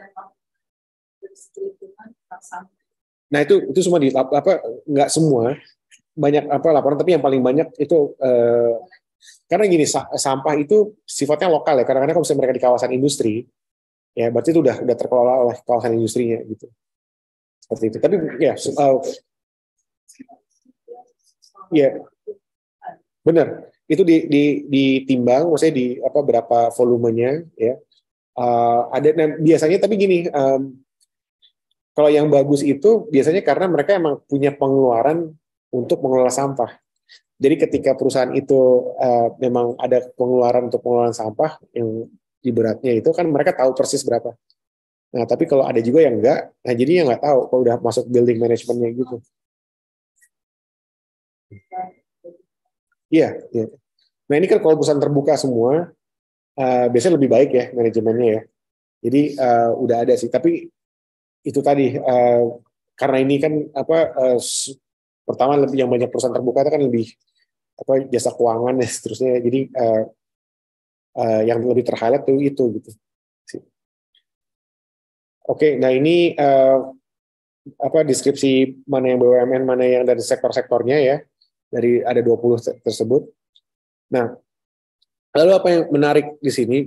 Nah itu itu semua di apa nggak semua, banyak apa laporan, tapi yang paling banyak itu uh, karena gini, sampah itu sifatnya lokal ya. Kadang-kadang kalau misalnya mereka di kawasan industri, ya berarti itu udah udah terkelola oleh kawasan industrinya gitu. Seperti itu. Tapi ya, uh, ya benar. Itu di, di, ditimbang, maksudnya di apa berapa volumenya ya. Uh, ada dan biasanya tapi gini, um, kalau yang bagus itu biasanya karena mereka emang punya pengeluaran untuk mengelola sampah. Jadi ketika perusahaan itu uh, memang ada pengeluaran untuk pengelolaan sampah yang di beratnya itu kan mereka tahu persis berapa. Nah tapi kalau ada juga yang enggak, nah jadinya nggak tahu kalau udah masuk building manajemennya gitu. Iya, iya. Nah ini kan kalau perusahaan terbuka semua, uh, biasanya lebih baik ya manajemennya ya. Jadi uh, udah ada sih, tapi itu tadi uh, karena ini kan apa uh, pertama lebih yang banyak perusahaan terbuka itu kan lebih apa jasa keuangan dan seterusnya. Jadi uh, uh, yang lebih terhighlight tuh itu gitu. Oke, nah ini uh, apa deskripsi mana yang B U M N, mana yang dari sektor-sektornya ya. Dari ada dua puluh tersebut. Nah, lalu apa yang menarik di sini?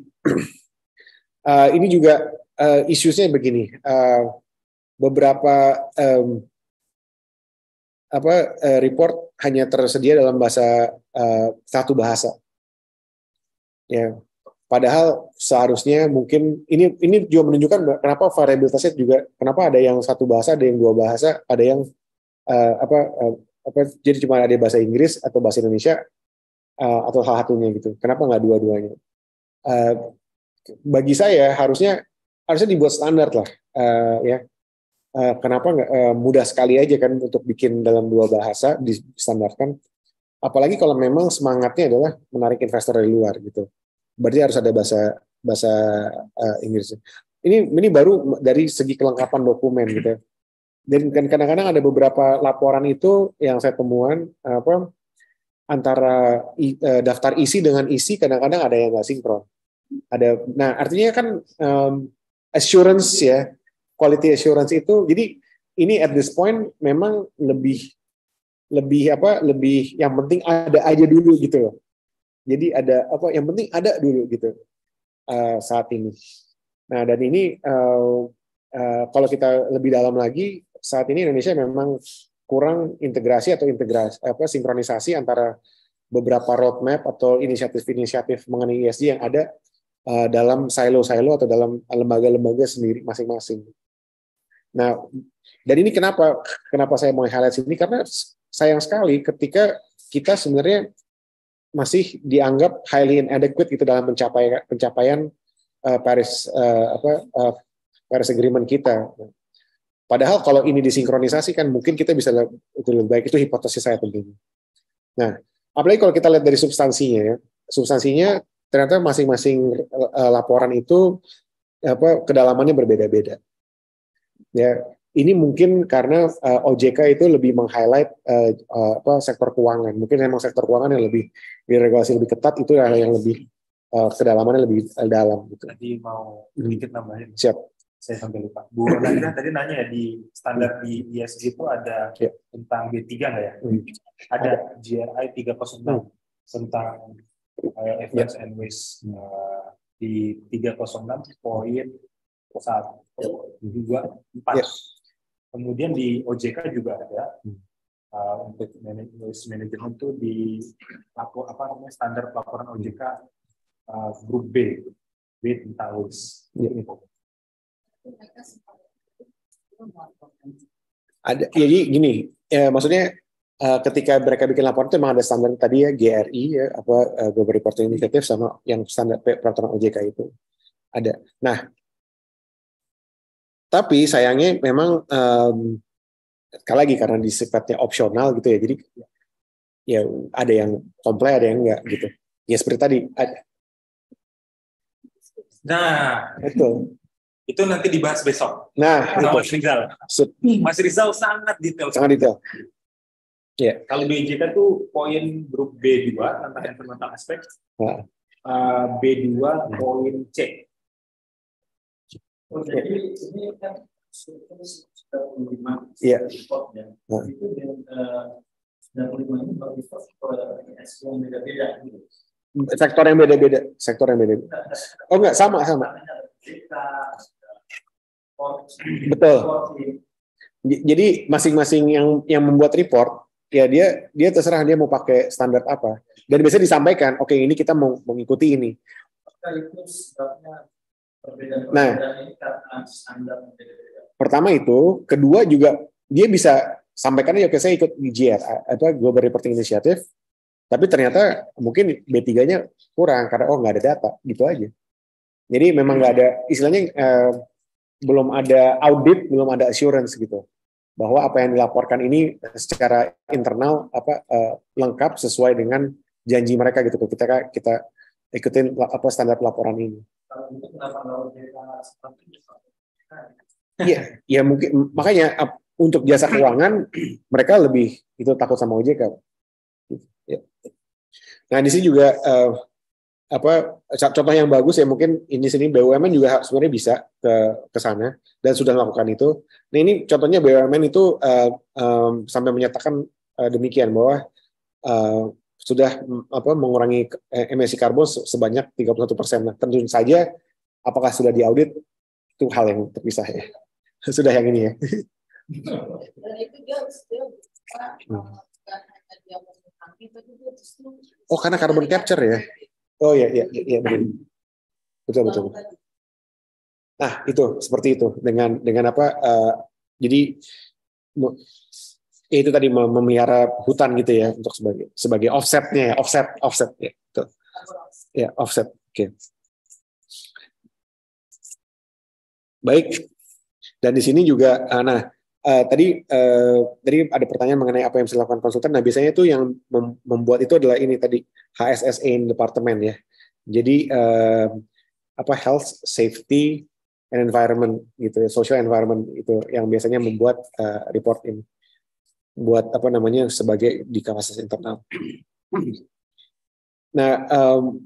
uh, ini juga uh, isu-nya begini. Uh, beberapa um, apa uh, report hanya tersedia dalam bahasa uh, satu bahasa. Ya. Padahal seharusnya mungkin ini ini juga menunjukkan kenapa variabilitasnya juga kenapa ada yang satu bahasa, ada yang dua bahasa, ada yang uh, apa uh, apa jadi cuma ada bahasa Inggris atau bahasa Indonesia uh, atau salah satunya gitu. Kenapa nggak dua-duanya? Uh, bagi saya harusnya harusnya dibuat standar lah uh, ya. Uh, kenapa nggak uh, mudah sekali aja kan untuk bikin dalam dua bahasa distandarkan? Apalagi kalau memang semangatnya adalah menarik investor dari luar gitu. Berarti harus ada bahasa bahasa uh, Inggris. Ini ini baru dari segi kelengkapan dokumen gitu. Dan kadang-kadang ada beberapa laporan itu yang saya temuan apa antara uh, daftar isi dengan isi kadang-kadang ada yang nggak sinkron. Ada. Nah artinya kan um, assurance ya, quality assurance itu. Jadi ini at this point memang lebih lebih apa lebih yang penting ada aja dulu gitu loh. Jadi ada apa yang penting ada dulu gitu uh, saat ini. Nah dan ini uh, uh, kalau kita lebih dalam lagi saat ini Indonesia memang kurang integrasi atau integrasi apa sinkronisasi antara beberapa roadmap atau inisiatif-inisiatif mengenai E S G yang ada uh, dalam silo-silo atau dalam lembaga-lembaga sendiri masing-masing. Nah dan ini kenapa kenapa saya mau highlight ini karena sayang sekali ketika kita sebenarnya masih dianggap highly inadequate gitu dalam pencapaian pencapaian uh, Paris uh, apa uh, Paris Agreement kita. Padahal kalau ini disinkronisasi kan mungkin kita bisa itu lebih baik, itu hipotesis saya tentunya. Nah, apalagi kalau kita lihat dari substansinya ya. Substansinya ternyata masing-masing uh, laporan itu apa kedalamannya berbeda-beda. Ya, ini mungkin karena uh, O J K itu lebih meng-highlight uh, uh, apa sektor keuangan. Mungkin memang sektor keuangan yang lebih diregulasi lebih ketat itu adalah yang lebih uh, kedalamannya lebih uh, dalam. Gitu. Tadi mau sedikit nambahin. Siap. Saya sampai lupa. Bu Ronaldo tadi nanya ya di standar di E S G itu ada ya. Tentang B tiga nggak ya? Hmm. Ada G R I tiga nol enam hmm. tentang uh, Effects ya. And Waste uh, di tiga nol enam poin satu dua empat. Kemudian di O J K juga ada uh, untuk waste management itu di apa, apa namanya standar pelaporan O J K uh, grup B, B tentang waste. Ya. Ada, jadi gini, ya, maksudnya uh, ketika mereka bikin laporan itu memang ada standar tadi ya G R I ya apa uh, Global Reporting Initiative sama yang standar peraturan O J K itu ada. Nah. Tapi sayangnya memang um, sekali lagi karena di sifatnya opsional gitu ya, jadi ya ada yang comply ada yang enggak gitu. Ya seperti tadi. Ada. Nah, itu itu nanti dibahas besok. Nah, sama Mas Rizal. Mas Rizal sangat detail. Sangat detail. Ya. Yeah. Kalau di O J K tuh poin grup B dua tentang environmental aspek. Nah. Uh, B dua poin C. Oh, jadi ini kan sudah puluh lima yeah. report ya. Nah. Itu dengan sudah puluh lima ini bagi sektor yang beda-beda gitu. Sektor yang beda-beda, sektor yang beda-beda. Oh enggak, sama sama. Betul. Jadi masing-masing yang yang membuat report ya dia dia terserah dia mau pakai standar apa. Dan biasanya disampaikan, oke okay, ini kita mau mengikuti ini. Nah, pertama itu, kedua juga dia bisa sampaikan ya oke saya ikut G R apa Global Reporting Initiative, tapi ternyata mungkin B tiga-nya kurang karena oh nggak ada data gitu aja. Jadi memang nggak ada istilahnya eh, belum ada audit, belum ada assurance gitu bahwa apa yang dilaporkan ini secara internal apa eh, lengkap sesuai dengan janji mereka gitu. Kita kita ikutin apa standar laporan ini. Kalau itu kenapa nggak O J K seperti itu? Iya, ya mungkin makanya untuk jasa keuangan mereka lebih itu takut sama O J K. Ya. Nah di sini juga uh, apa contoh yang bagus ya mungkin ini sini B U M N juga sebenarnya bisa ke ke sana dan sudah melakukan itu. Nah ini contohnya B U M N itu uh, um, sampai menyatakan uh, demikian bahwa uh, sudah apa mengurangi emisi karbon sebanyak tiga puluh satu persen. Nah, tentu saja apakah sudah diaudit itu hal yang terpisah ya. Sudah yang ini ya. Dan itu dia dia bukan hanya dia menangani, tapi dia justru oh karena carbon capture ya. Oh iya iya iya betul. Betul betul. Nah, itu seperti itu dengan dengan apa uh, jadi ya itu tadi memelihara hutan gitu ya untuk sebagai sebagai offsetnya ya, offset offset ya. Betul. Ya, offset. Oke. Okay. Baik. Dan di sini juga nah uh, tadi uh, tadi ada pertanyaan mengenai apa yang bisa dilakukan konsultan. Nah, biasanya itu yang mem membuat itu adalah ini tadi H S S A departemen ya. Jadi uh, apa health, safety, and environment gitu, social environment itu yang biasanya membuat uh, report ini, buat apa namanya sebagai di kapasitas internal. Nah, um,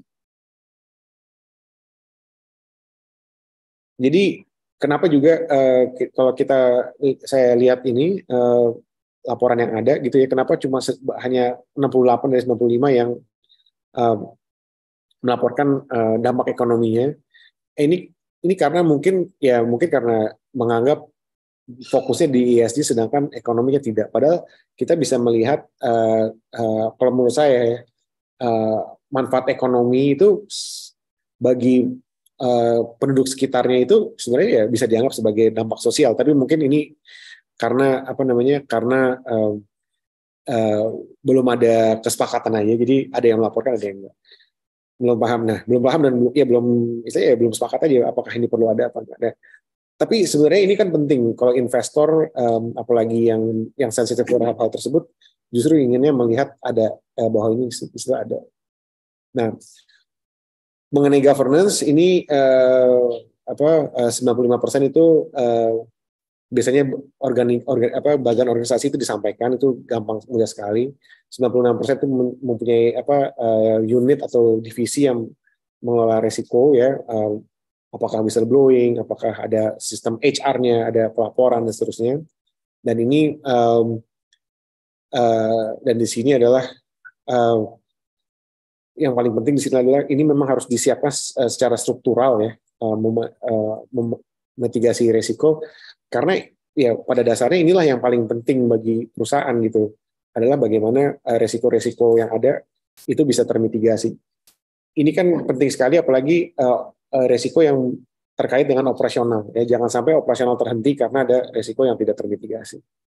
jadi kenapa juga uh, kalau kita saya lihat ini uh, laporan yang ada gitu ya, kenapa cuma hanya enam puluh delapan dari sembilan puluh lima yang uh, melaporkan uh, dampak ekonominya. Eh, ini ini karena mungkin ya mungkin karena menganggap fokusnya di E S G sedangkan ekonominya tidak. Padahal kita bisa melihat uh, uh, kalau menurut saya uh, manfaat ekonomi itu bagi uh, penduduk sekitarnya itu sebenarnya ya bisa dianggap sebagai dampak sosial. Tapi mungkin ini karena apa namanya karena uh, uh, belum ada kesepakatan aja. Jadi ada yang melaporkan ada yang enggak. Belum paham. Nah, belum paham dan ya belum misalnya ya belum sepakat aja apakah ini perlu ada apa enggak ada. Tapi sebenarnya ini kan penting kalau investor um, apalagi yang yang sensitif terhadap hal tersebut justru inginnya melihat ada uh, bahwa ini istilah ada. Nah, mengenai governance ini uh, apa uh, sembilan puluh lima persen itu uh, biasanya organik organ, apa bagian organisasi itu disampaikan itu gampang mudah sekali. sembilan puluh enam persen itu mempunyai apa uh, unit atau divisi yang mengelola risiko ya. Uh, apakah whistleblowing, apakah ada sistem H R-nya, ada pelaporan dan seterusnya. Dan ini um, uh, dan di sini adalah uh, yang paling penting di sini adalah ini memang harus disiapkan uh, secara struktural ya, uh, mem, uh, mitigasi risiko karena ya pada dasarnya inilah yang paling penting bagi perusahaan gitu adalah bagaimana uh, risiko-risiko yang ada itu bisa termitigasi. Ini kan penting sekali apalagi uh, resiko yang terkait dengan operasional ya, jangan sampai operasional terhenti karena ada resiko yang tidak termitigasi.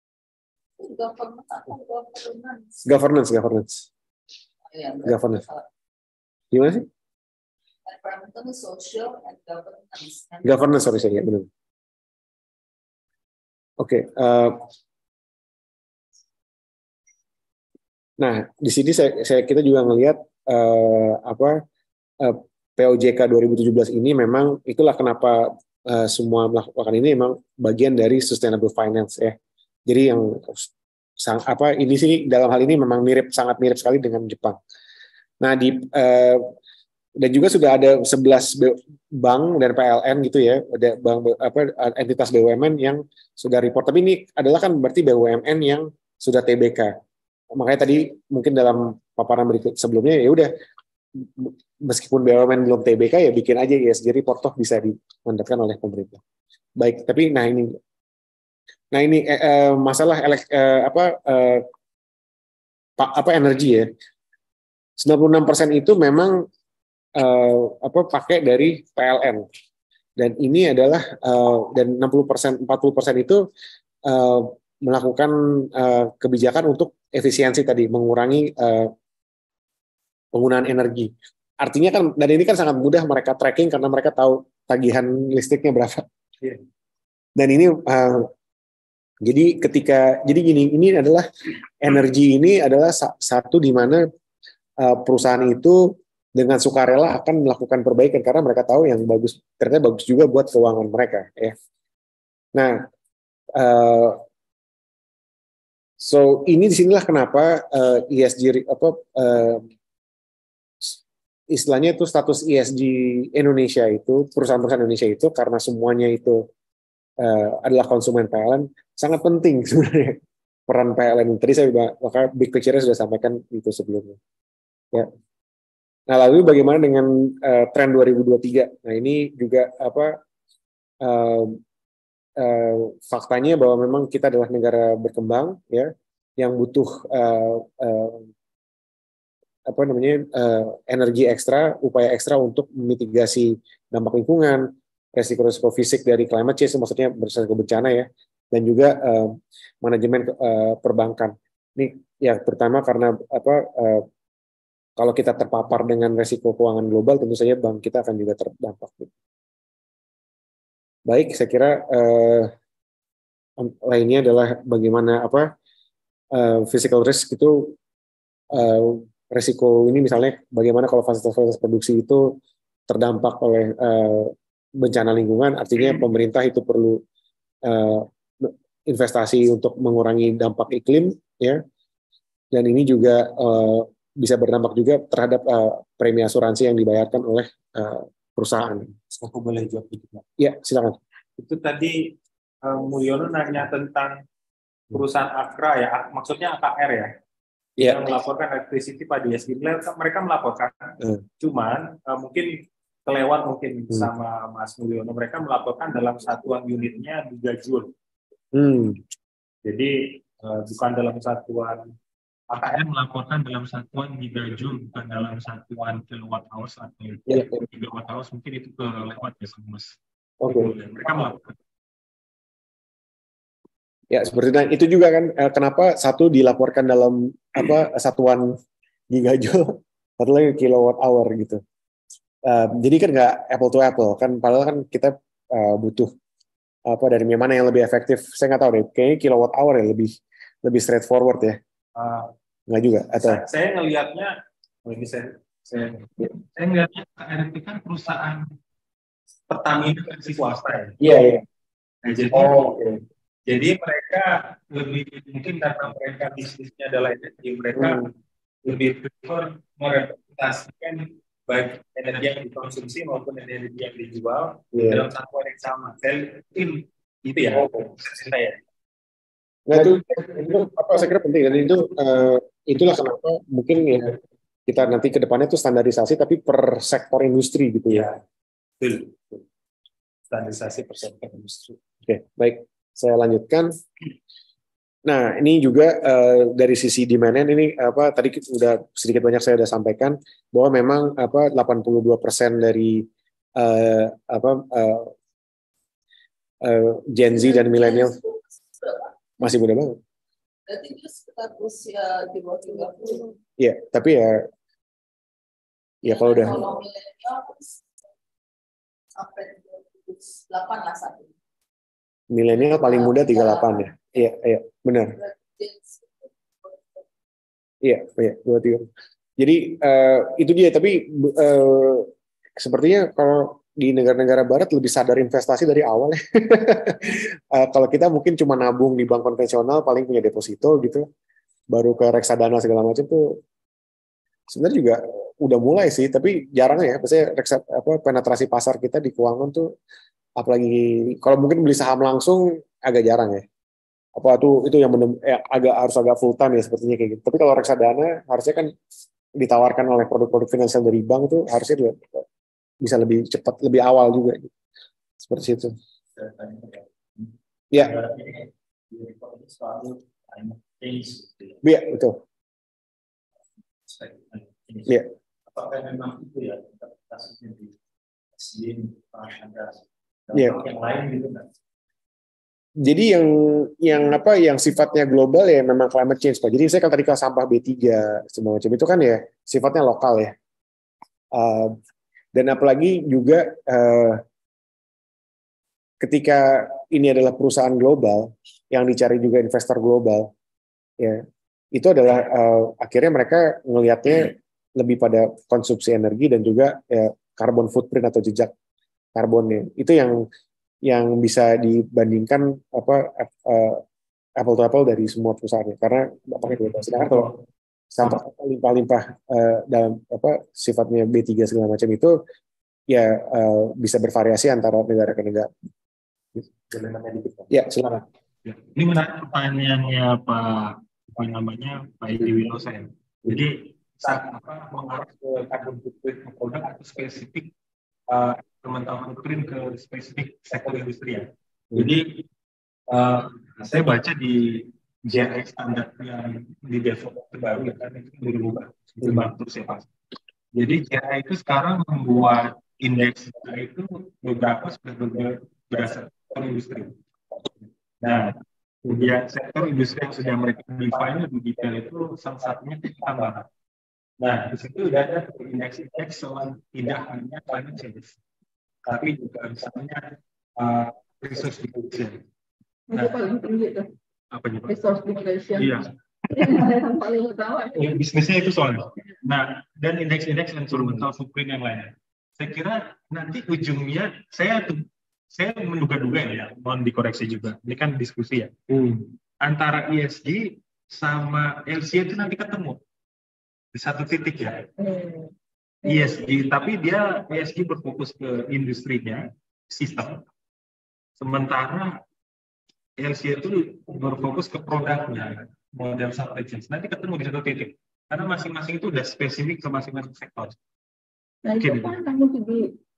Governance. Governance, governance. Ya, governance. Gimana sih? Environmental, social, and governance. Governance, sorry saya benar. Oke, okay, uh, nah di sini saya, saya kita juga melihat uh, apa uh, P O J K dua ribu tujuh belas ini memang itulah kenapa uh, semua melakukan ini memang bagian dari sustainable finance ya. Jadi yang sang, apa ini sih dalam hal ini memang mirip sangat mirip sekali dengan Jepang. Nah di uh, dan juga sudah ada sebelas bank dan P L N gitu ya, ada bank apa entitas B U M N yang sudah report. Tapi ini adalah kan berarti B U M N yang sudah T B K. Makanya tadi mungkin dalam paparan berikut sebelumnya ya udah meskipun B U M N belum T B K ya bikin aja E S G report toh bisa dimandatkan oleh pemerintah. Baik, tapi nah ini nah ini eh, eh, masalah elek, eh, apa eh, apa energi ya. sembilan puluh enam persen itu memang eh, apa pakai dari P L N. Dan ini adalah eh, dan enam puluh persen empat puluh persen itu eh, melakukan eh, kebijakan untuk efisiensi tadi, mengurangi eh, penggunaan energi. Artinya kan, dan ini kan sangat mudah mereka tracking karena mereka tahu tagihan listriknya berapa. Dan ini, uh, jadi ketika, jadi gini, ini adalah energi ini adalah satu di mana uh, perusahaan itu dengan sukarela akan melakukan perbaikan karena mereka tahu yang bagus ternyata bagus juga buat keuangan mereka ya. Nah, uh, so ini disinilah kenapa uh, E S G apa uh, istilahnya itu status E S G Indonesia itu perusahaan-perusahaan Indonesia itu karena semuanya itu uh, adalah konsumen P L N sangat penting sebenarnya peran P L N. Tadi saya sudah maka big picture-nya sudah sampaikan itu sebelumnya. Ya. Nah, lalu bagaimana dengan uh, tren dua ribu dua puluh tiga? Nah, ini juga apa uh, uh, faktanya bahwa memang kita adalah negara berkembang ya yang butuh uh, uh, apa namanya uh, energi ekstra, upaya ekstra untuk memitigasi dampak lingkungan, resiko-resiko fisik dari climate change, maksudnya berdasarkan bencana ya, dan juga uh, manajemen uh, perbankan. Ini yang pertama karena apa? Uh, Kalau kita terpapar dengan resiko keuangan global, tentu saja bank kita akan juga terdampak. Baik, saya kira eh, lainnya adalah bagaimana apa eh, physical risk itu eh, resiko ini misalnya bagaimana kalau fasilitas-fasilitas produksi itu terdampak oleh eh, bencana lingkungan, artinya pemerintah itu perlu eh, investasi untuk mengurangi dampak iklim, ya. Dan ini juga eh, bisa berdampak juga terhadap uh, premi asuransi yang dibayarkan oleh uh, perusahaan. Aku boleh jawab itu, Pak? Ya, silakan. Itu tadi uh, Mulyono nanya tentang perusahaan Akra ya, maksudnya A K R ya, ya. Yang melaporkan electricity pada E S G. Mereka melaporkan, hmm. cuman uh, mungkin kelewat mungkin hmm. sama Mas Mulyono, mereka melaporkan dalam satuan unitnya gigajoule. Hmm. Jadi uh, bukan dalam satuan. A K R melaporkan dalam satuan gigajoule, bukan dalam satuan kilowatt hours atau ya, gigawatt hours, mungkin itu kelewat ya Mas. Oke. Okay. Mereka melaporkan. Ya seperti itu juga kan eh, kenapa satu dilaporkan dalam apa satuan gigajoule, satu lagi kilowatt hour gitu. Uh, jadi kan nggak apple to apple kan, padahal kan kita uh, butuh apa dari mana yang lebih efektif. Saya nggak tahu deh, kayaknya kilowatt hour ya lebih lebih straightforward ya. Uh, Nggak juga atau saya, saya ngelihatnya ini saya saya, saya ngelihatnya A K R itu kan perusahaan Pertamina versi swasta ya. Iya iya. Nah, jadi oh, okay. jadi mereka lebih mungkin karena mereka bisnisnya adalah energi, mereka hmm. lebih prefer merepresentasikan baik energi yang dikonsumsi maupun energi yang dijual yeah. dalam satuan yang sama. Saya itu itu ya. Oh. Saya. Nah itu, itu apa saya kira penting dan itu uh, itulah kenapa mungkin ya kita nanti ke depannya itu standarisasi tapi per sektor industri gitu ya. Betul. Standarisasi per sektor industri. Oke, baik. Saya lanjutkan. Nah, ini juga uh, dari sisi demand ini apa tadi sudah sedikit banyak saya sudah sampaikan bahwa memang apa delapan puluh dua persen dari uh, apa uh, uh, Gen Z dan milenial masih muda banget. Berarti dia sekitar usia di bawah tiga puluh. Iya, tapi ya ya kalau udah kalau milenial sampai dua puluh delapan lah saat ini. Milenial paling muda tiga puluh delapan ya. Iya, iya, benar. Iya, iya, dua tiga. Jadi uh, itu dia tapi uh, sepertinya kalau di negara-negara barat lebih sadar investasi dari awal ya. uh, kalau kita mungkin cuma nabung di bank konvensional paling punya deposito gitu, baru ke reksadana segala macam tuh sebenarnya juga udah mulai sih, tapi jarang ya. Maksudnya reksa, apa penetrasi pasar kita di keuangan tuh apalagi kalau mungkin beli saham langsung agak jarang ya. Apa tuh itu yang bener, ya, agak harus agak full time ya sepertinya kayak gitu. Tapi kalau reksadana harusnya kan ditawarkan oleh produk-produk finansial dari bank tuh harusnya juga bisa lebih cepat, lebih awal juga. Seperti itu. Ya. Iya, betul. Iya. Apakah memang itu ya interpretasinya di S D M ada yang lain gitu kan? Jadi yang yang apa yang sifatnya global ya memang climate change Pak. Jadi saya kan tadi kalau sampah B tiga semua macam itu kan ya sifatnya lokal ya. Uh, dan apalagi juga uh, ketika ini adalah perusahaan global yang dicari juga investor global ya. Itu adalah uh, akhirnya mereka ngelihatnya lebih pada konsumsi energi dan juga ya, carbon footprint atau jejak karbonnya. Itu yang yang bisa dibandingkan apa uh, apple to apple dari semua perusahaannya, karena pakai dua belas. Sedangkan kalau sampah limpah-limpah uh, dalam apa sifatnya B tiga segala macam itu ya uh, bisa bervariasi antara negara ke negara. Ya, silakan. Ini menarik pertanyaannya Pak apa namanya Pak Edi Wilosa ya. Jadi saat apa mengarah ke carbon footprint produk atau spesifik uh, environmental footprint ke spesifik sektor industri ya. Jadi uh, saya baca di G R I standar yang di develop terbaru ya kan itu berubah berubah terus ya Pak. Jadi G R I itu sekarang membuat indeks itu beberapa sudah berdasarkan industri. Nah, kemudian sektor industri yang sudah mereka define lebih detail itu salah satunya tambahan. Nah, di situ sudah ada indeks-indeks soal tidak hanya climate change, tapi juga misalnya uh, resource depletion. Nah, itu paling tinggi tuh. Apa nih Pak? Resource depletion. Iya. Yang paling utama. Ya, bisnisnya itu soalnya. Nah, dan indeks-indeks environmental footprint yang lainnya. Saya kira nanti ujungnya saya saya menduga-duga ya, mohon dikoreksi juga. Ini kan diskusi ya. Hmm. Antara E S G sama L C itu nanti ketemu di satu titik ya. Hmm. E S G, tapi dia E S G berfokus ke industrinya, sistem. Sementara L C itu berfokus ke produknya, model supply chain. Nanti ketemu di satu titik. Karena masing-masing itu udah spesifik ke masing-masing sektor. Nah, itu kan mesti di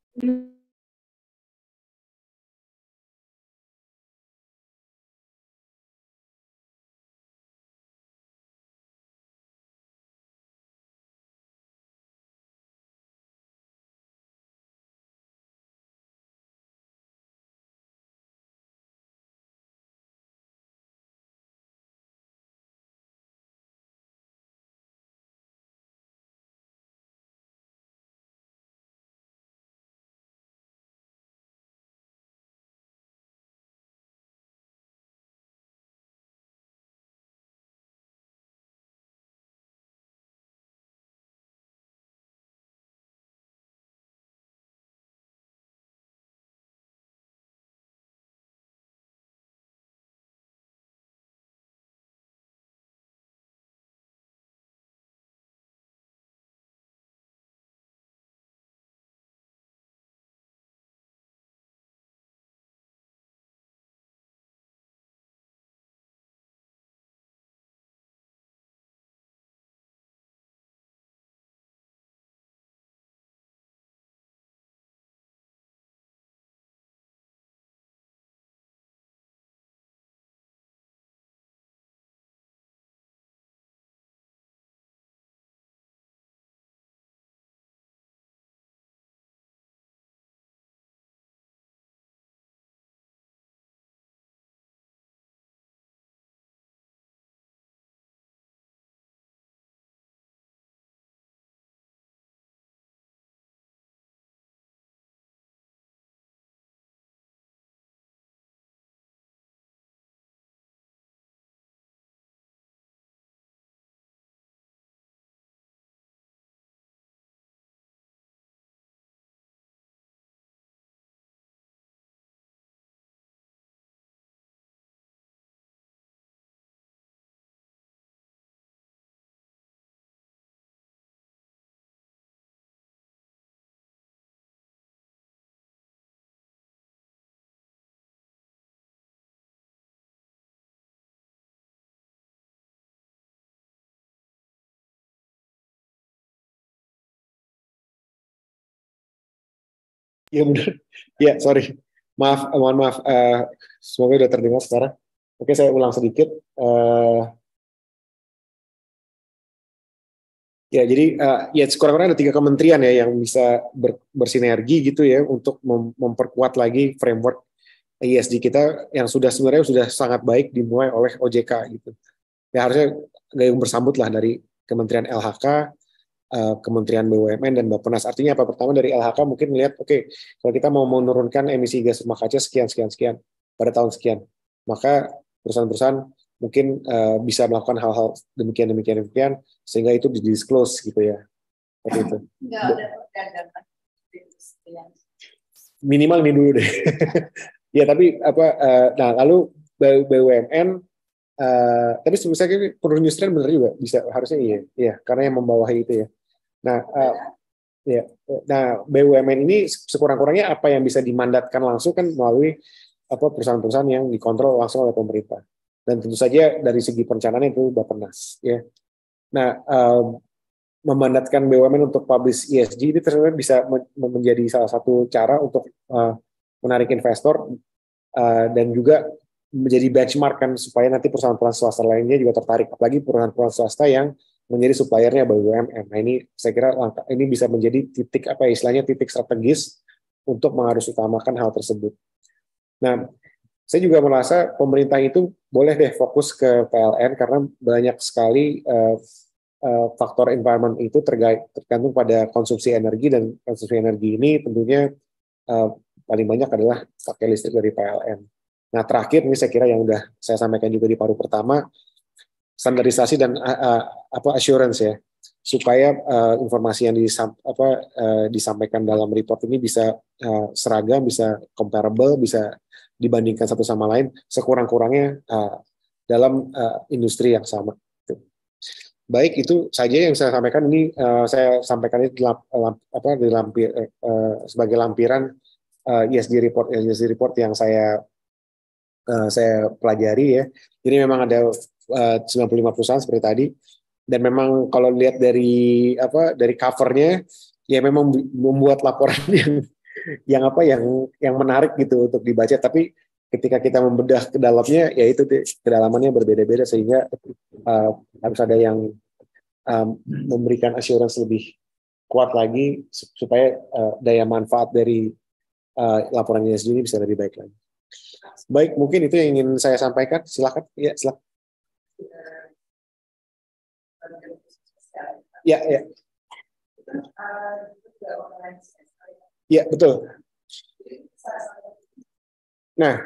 Ya benar. Ya, sorry. Maaf, mohon maaf. Uh, semoga sudah terdengar sekarang. Oke, saya ulang sedikit. Uh, ya, jadi uh, ya sekurang-kurangnya ada tiga kementerian ya yang bisa ber, bersinergi gitu ya untuk mem memperkuat lagi framework E S G kita yang sudah sebenarnya sudah sangat baik dimulai oleh O J K gitu. Ya harusnya gayung bersambut lah dari Kementerian L H K, Uh, Kementerian B U M N dan Bappenas. Artinya apa? Pertama dari L H K mungkin melihat, oke, okay, kalau kita mau menurunkan emisi gas rumah kaca sekian sekian sekian pada tahun sekian, maka perusahaan-perusahaan mungkin uh, bisa melakukan hal-hal demikian demikian demikian sehingga itu di disclose gitu ya. seperti itu. Enggak ada perdagangan. Minimal ini dulu deh. Ya tapi apa? Uh, nah lalu B U M N, uh, tapi sebenarnya perindustrian benar juga bisa harusnya iya, iya karena yang membawahi itu ya. Nah, uh, ya, nah B U M N ini sekurang-kurangnya apa yang bisa dimandatkan langsung kan melalui apa perusahaan-perusahaan yang dikontrol langsung oleh pemerintah. Dan tentu saja dari segi perencanaan itu Bappenas ya. Nah, um, memandatkan B U M N untuk publish E S G ini ternyata bisa menjadi salah satu cara untuk uh, menarik investor uh, dan juga menjadi benchmark kan supaya nanti perusahaan-perusahaan swasta lainnya juga tertarik, apalagi perusahaan-perusahaan swasta yang menjadi suppliernya B U M N. Nah ini saya kira langkah ini bisa menjadi titik apa istilahnya titik strategis untuk mengharusutamakan hal tersebut. Nah, saya juga merasa pemerintah itu boleh deh fokus ke P L N karena banyak sekali uh, uh, faktor environment itu tergantung pada konsumsi energi, dan konsumsi energi ini tentunya uh, paling banyak adalah pakai listrik dari P L N. Nah terakhir ini saya kira yang udah saya sampaikan juga di paruh pertama, standarisasi dan uh, apa assurance ya, supaya uh, informasi yang disam, apa, uh, disampaikan dalam report ini bisa uh, seragam, bisa comparable, bisa dibandingkan satu sama lain sekurang-kurangnya uh, dalam uh, industri yang sama. Baik, itu saja yang saya sampaikan. Ini uh, saya sampaikan ini lamp, lamp, apa, di lampir, uh, sebagai lampiran uh, E S G report, E S G report yang saya uh, saya pelajari ya. Jadi memang ada uh, sembilan puluh lima perusahaan seperti tadi, dan memang kalau lihat dari apa dari covernya ya memang membuat laporan yang yang apa yang yang menarik gitu untuk dibaca, tapi ketika kita membedah ke dalamnya ya itu kedalamannya berbeda-beda sehingga uh, harus ada yang um, memberikan assurance lebih kuat lagi supaya uh, daya manfaat dari uh, laporan E S G ini bisa lebih baik lagi. Baik, mungkin itu yang ingin saya sampaikan. Silakan. Ya, silakan. Ya, ya. Ya, betul. Nah,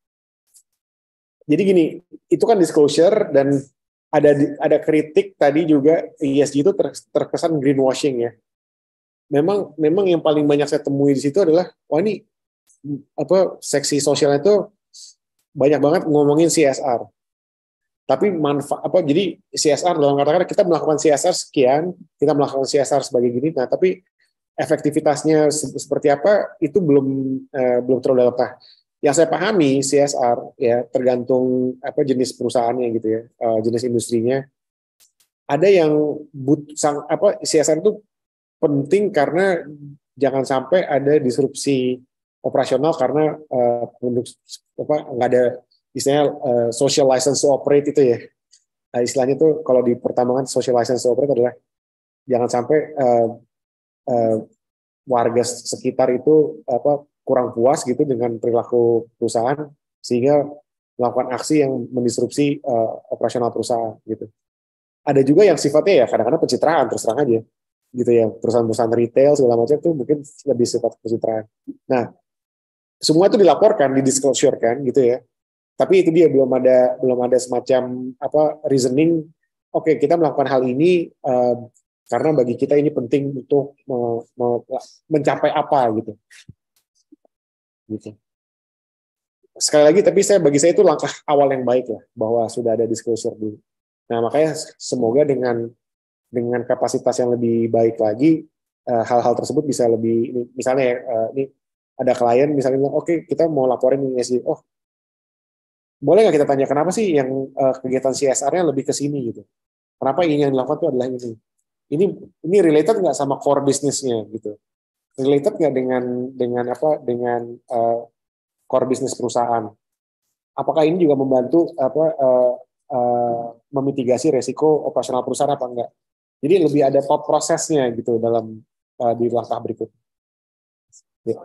jadi gini, itu kan disclosure dan ada ada kritik tadi juga E S G itu terkesan greenwashing ya. Memang memang yang paling banyak saya temui di situ adalah wah ini apa seksi sosialnya itu banyak banget ngomongin C S R. Tapi manfaat apa jadi C S R dalam kata-kata kita melakukan C S R sekian, kita melakukan C S R sebagai gini, nah tapi efektivitasnya seperti apa itu belum eh, belum terlalu dalam. Nah, yang saya pahami C S R ya tergantung apa jenis perusahaannya gitu ya, uh, jenis industrinya. Ada yang but, sang, apa C S R itu penting karena jangan sampai ada disrupsi operasional karena uh, apa nggak ada istilahnya uh, social license to operate itu ya. Uh, istilahnya tuh kalau di pertambangan social license to operate adalah jangan sampai uh, uh, warga sekitar itu apa kurang puas gitu dengan perilaku perusahaan sehingga melakukan aksi yang mendisrupsi uh, operasional perusahaan gitu. Ada juga yang sifatnya ya kadang-kadang pencitraan terus terang aja gitu ya, perusahaan-perusahaan retail segala macam itu mungkin lebih sifat pencitraan. Nah, semua itu dilaporkan, didisclosure kan gitu ya. Tapi itu dia belum ada belum ada semacam apa reasoning. Oke, okay, kita melakukan hal ini uh, karena bagi kita ini penting untuk me, me, mencapai apa gitu. Gitu. Sekali lagi, tapi saya bagi saya itu langkah awal yang baik lah, bahwa sudah ada disclosure dulu. Nah makanya semoga dengan dengan kapasitas yang lebih baik lagi, uh, hal-hal tersebut bisa lebih, ini, misalnya uh, ini ada klien misalnya bilang, oke okay, kita mau laporin ini E S G, oh boleh nggak kita tanya kenapa sih yang uh, kegiatan C S R-nya lebih ke sini gitu? Kenapa ini yang dilakukan itu adalah ini? Ini ini related nggak sama core bisnisnya gitu? Related nggak dengan dengan apa dengan uh, core bisnis perusahaan? Apakah ini juga membantu apa uh, uh, memitigasi resiko operasional perusahaan apa enggak? Jadi lebih ada thought prosesnya gitu dalam uh, di langkah berikut. Ya.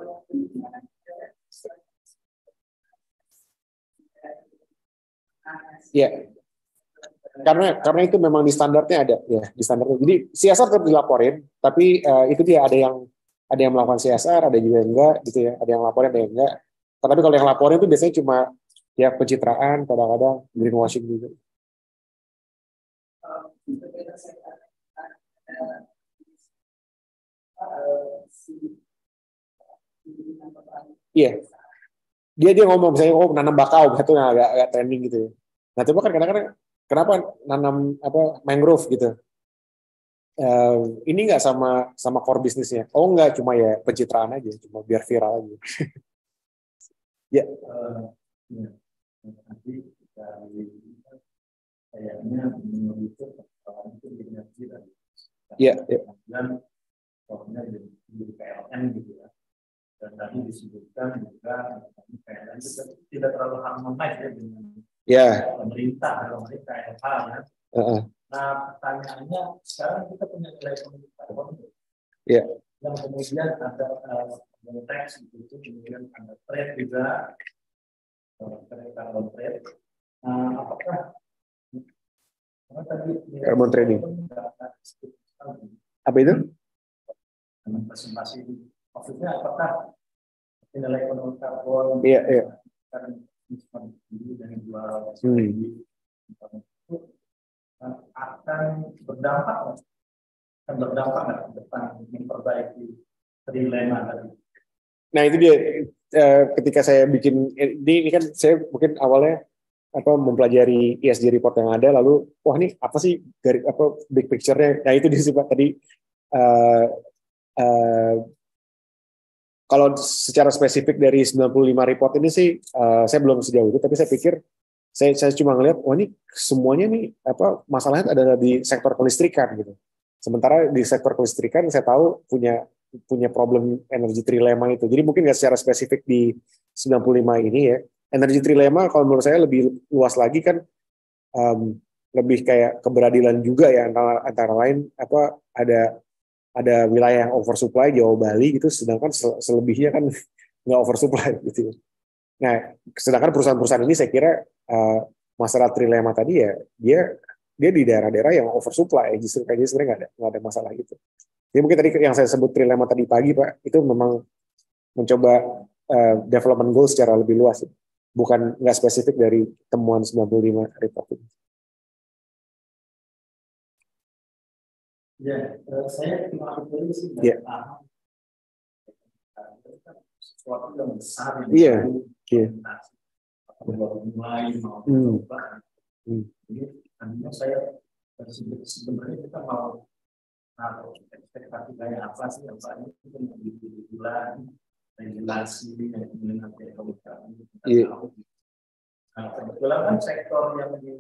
Ya. Karena karena itu memang di standarnya ada ya di standarnya. Jadi C S R tetap dilaporin, tapi uh, itu dia ada yang ada yang melakukan C S R, ada juga yang enggak gitu ya. Ada yang laporin, ada yang enggak. Tapi kalau yang laporin itu biasanya cuma ya pencitraan, kadang-kadang greenwashing juga. Iya. Dia dia ngomong misalnya oh nanam bakau itu agak agak trending gitu. Nah, coba kan kadang-kadang kenapa nanam apa mangrove gitu. Uh, ini nggak sama sama core bisnisnya. Oh nggak, cuma ya pencitraan aja, cuma biar viral aja. Ya. Uh, ya. Nanti kita kayaknya menurut itu itu energi dan ya, ya. Dan pokoknya di P L N gitu ya. Dan tadi disebutkan juga P L N itu tidak terlalu harmonis ya dengan ya. pemerintah dalam hal K L H ya. Uh-uh. Nah, pertanyaannya sekarang kita punya nilai ekonomi karbon ya. yang kemudian ada uh, tax itu, kemudian ada trade juga, uh, trade carbon trade. Uh, apakah Karena tadi carbon trading. Apa itu? Presentasi maksudnya apakah nilai ekonomi karbon iya, iya. dan jual hmm. itu akan berdampak akan berdampak nggak ke depan memperbaiki trilema tadi? Nah itu dia eh, ketika saya bikin ini, ini kan saya mungkin awalnya apa mempelajari E S G report yang ada, lalu wah ini apa sih dari apa big picture-nya. Nah itu disebut tadi uh, uh, kalau secara spesifik dari sembilan puluh lima report ini sih uh, saya belum sejauh itu, tapi saya pikir saya saya cuma ngelihat wah ini semuanya nih apa masalahnya ada di sektor kelistrikan gitu. Sementara di sektor kelistrikan saya tahu punya punya problem energy trilema itu. Jadi mungkin nggak secara spesifik di sembilan puluh lima ini ya. Energy trilema kalau menurut saya lebih luas lagi kan, um, lebih kayak keberadilan juga ya, antara, antara lain apa ada ada wilayah yang oversupply Jawa Bali gitu, sedangkan selebihnya kan nggak oversupply gitu. Nah, sedangkan perusahaan-perusahaan ini saya kira uh, masalah trilema tadi ya dia dia di daerah-daerah yang oversupply, justru kayaknya sebenarnya nggak ada nggak ada masalah gitu. Jadi mungkin tadi yang saya sebut trilema tadi pagi Pak itu memang mencoba uh, development goal secara lebih luas. Ya. Bukan nggak spesifik dari temuan sembilan puluh lima report ini. Ya, saya cuma betul sih ya. Sesuatu yang besar yang iya. Iya. baru mulai mau hmm. coba. Hmm. Jadi artinya saya sebenarnya kita mau naruh ekspektasi kayak apa sih, apa ini kita mau di bulan regulasi yang kemudian nanti ekonomi kita yeah. tahu. Nah, kebetulan kan sektor yang di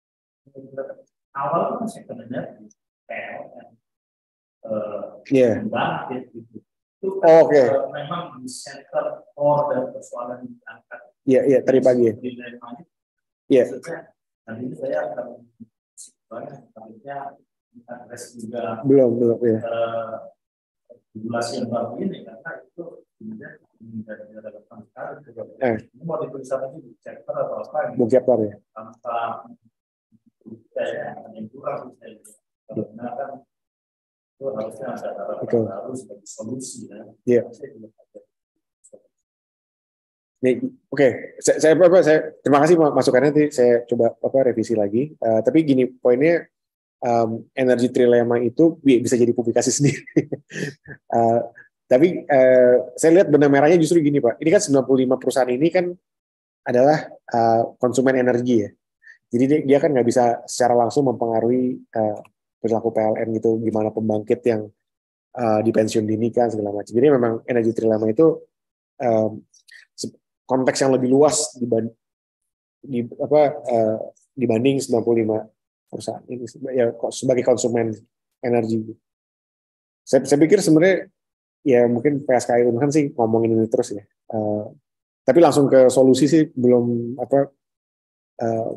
awal kan sektor energi, P L N, yeah. bangkit gitu. Itu oh, okay. uh, memang di center core dan persoalan yang diangkat. Iya, yeah, iya, yeah, tadi pagi. Iya. Yeah. Nanti ini saya akan banyak, selanjutnya kita address juga. Belum, belum, ya. Uh, regulasi yang baru ini karena itu kemudian menjadi relevan sekali. Eh. Ini mau ditulis apa sih di chapter atau apa? Buku chapter ya. Tanpa saya yang kurang saya karena kan itu harusnya ada harapan baru sebagai solusi ya. Iya. Nih, oke, okay. saya, saya, apa, saya terima kasih masukannya, nanti saya coba apa revisi lagi. Uh, tapi gini poinnya. Um, energi trilema itu bisa jadi publikasi sendiri. uh, tapi uh, saya lihat benang merahnya justru gini Pak. Ini kan sembilan puluh lima perusahaan ini kan adalah uh, konsumen energi ya. Jadi dia, dia kan nggak bisa secara langsung mempengaruhi uh, perilaku P L N gitu, gimana pembangkit yang uh, dipensiun dini kan segala macam. Jadi memang energi trilema itu um, konteks yang lebih luas dibanding di, apa, uh, dibanding sembilan puluh lima perusahaan ini ya sebagai konsumen energi. Saya, saya pikir sebenarnya ya mungkin P S K I Unhan sih ngomongin ini terus ya. Uh, tapi langsung ke solusi sih belum apa. Uh,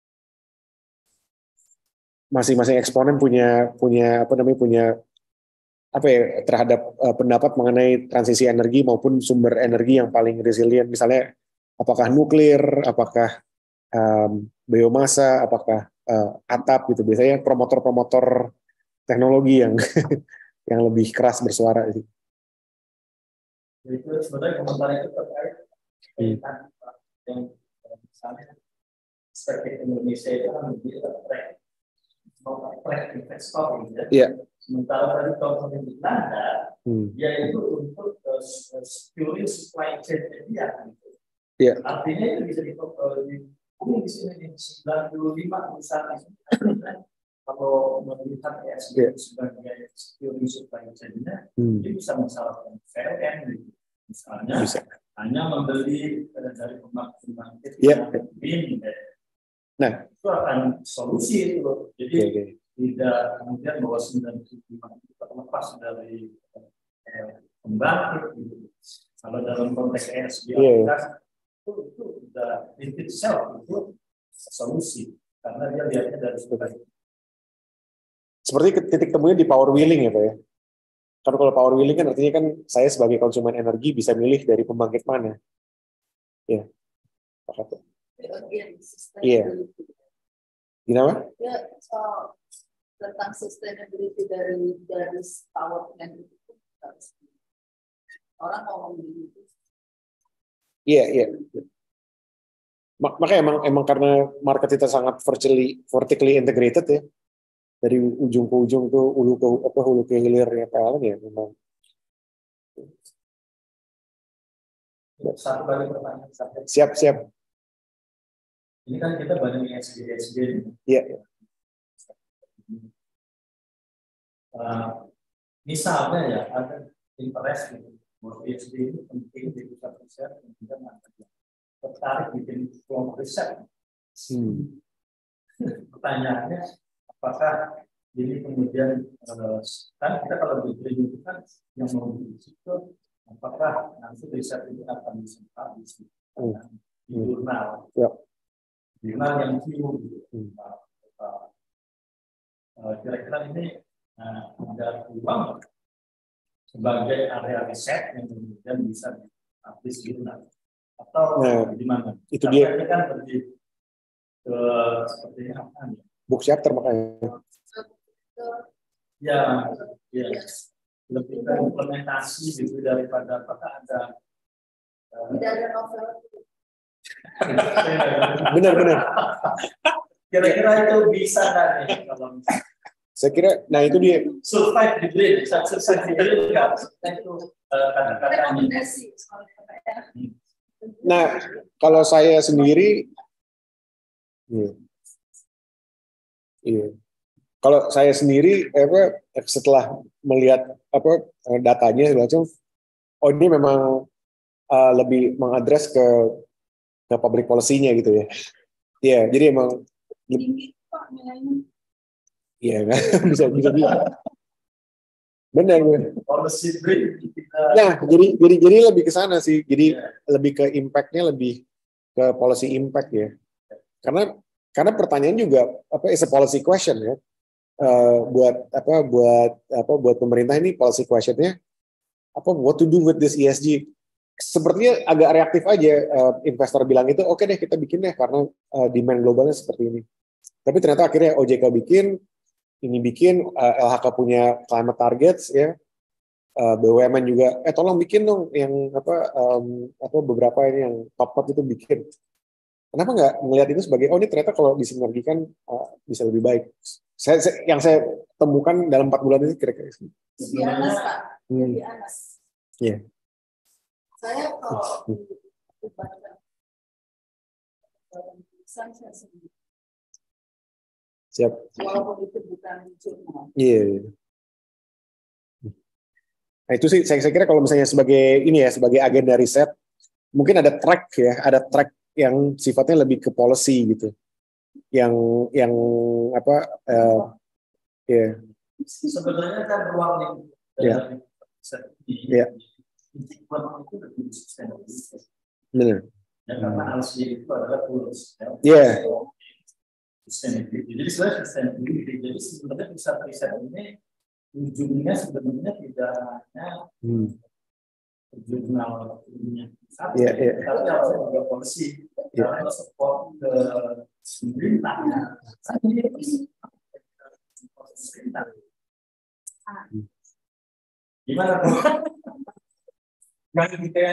masing-masing eksponen punya punya apa namanya punya apa ya terhadap uh, pendapat mengenai transisi energi maupun sumber energi yang paling resilient. Misalnya apakah nuklir, apakah um, biomasa, apakah Uh, atap gitu, biasanya promotor-promotor teknologi yang yang lebih keras bersuara sih. Itu sebenarnya komentar itu terkait kaitan yang misalnya perspektif Indonesia itu kan lebih terkait mau terkait investor gitu ya. Yeah. Sementara tadi kalau di Belanda Hmm. Yaitu untuk uh, securing supply chain dia. Gitu. Yeah. Artinya itu bisa di, uh, di, di sini sembilan puluh lima perusahaan di sini. Kalau melihat E S G yeah. sebagai securing supply chain-nya, hmm. dia bisa misalkan P L N, gitu. Misalnya bisa. Hanya membeli uh, dari pembangkit yeah. yang lain. Nah, itu akan solusi itu. Jadi okay, okay. tidak kemudian bahwa sembilan puluh lima itu terlepas dari eh, pembangkit. Gitu. Kalau dalam konteks E S G yeah. itu itu sudah in itself itu solusi karena dia lihatnya dari sebagai seperti titik temunya di power wheeling ya Pak ya. Karena kalau power wheeling kan artinya kan saya sebagai konsumen energi bisa milih dari pembangkit mana. Ya. Pak. Iya. Gimana? Ya, soal tentang sustainability dari dari power plant itu orang mau membeli itu. Iya, iya. Makanya emang emang karena market kita sangat vertically vertically integrated ya. Dari ujung ke ujung tuh hulu ke apa hulu ke hilirnya P L N ya memang. Satu lagi pertanyaan. Siap, siap. Ini kan kita banyak E S G E S G. Iya. Uh, misalnya ya ada interest gitu. Bahwa E S G ini penting di pusat riset dan juga masyarakat tertarik bikin kelompok riset. Hmm. Pertanyaannya, apakah ini kemudian uh, kan kita kalau bikin itu kan yang mau di situ, apakah nanti riset ini akan disempat di situ di jurnal? Ya. Jurnal yang view gitu. Kira-kira ini uh, ada peluang sebagai area riset yang kemudian bisa dipublish jurnal atau nah, di mana? Itu dia. Ini kan lebih ke seperti apa ya? Book chapter makanya. Ya, ya. Lebih ke implementasi gitu daripada apakah ada tidak ada novel. Benar-benar. Kira-kira itu bisa kan ya kalau misalnya. Saya kira, nah itu dia. Survive di brain, survive di brain nggak? Itu kata-katanya. Nah, kalau saya sendiri, iya, iya. Kalau saya sendiri, apa setelah melihat apa datanya macam, oh ini memang uh, lebih mengadres ke ke public policy-nya gitu ya. Iya, jadi emang. Tinggi Pak nilainya. Iya, bisa bisa bisa. Benar, benar. Nah, jadi jadi jadi lebih ke sana sih. Jadi yeah. lebih ke impact-nya lebih ke policy impact ya. Karena karena pertanyaan juga apa is a policy question ya. Uh, buat apa buat apa buat pemerintah ini policy question-nya apa what to do with this E S G. Sepertinya agak reaktif aja uh, investor bilang itu oke okay deh kita bikin deh karena uh, demand globalnya seperti ini. Tapi ternyata akhirnya O J K bikin ini bikin uh, L H K punya climate targets ya, uh, B U M N juga, eh tolong bikin dong yang apa, um, apa beberapa ini yang top top itu bikin. Kenapa nggak melihat itu sebagai oh ini ternyata kalau disinergikan uh, bisa lebih baik. Saya, saya, yang saya temukan dalam empat bulan ini kira-kira. Lebih anas Pak, lebih anas. Iya. Saya kalau baca tulisan saya sendiri. Siap. Walaupun itu bukan jurnal. Iya. Yeah. Nah itu sih saya, saya kira kalau misalnya sebagai ini ya sebagai agenda riset mungkin ada track ya ada track yang sifatnya lebih ke policy gitu. Yang yang apa? Uh, ya. Yeah. Sebenarnya kan ruang yang yeah. Iya. Itu lebih sustainable. Benar. Ya, karena L C itu adalah tools. Iya. Sustainability. Jadi sebenarnya sustainability. Jadi sebenarnya pusat riset ini ujungnya sebenarnya tidak hanya hmm. jurnal ilmiah satu, yeah, yeah. tapi harusnya juga polisi. Yeah. Karena support ke pemerintah. Pemerintah. Gimana tuh? Nggak kita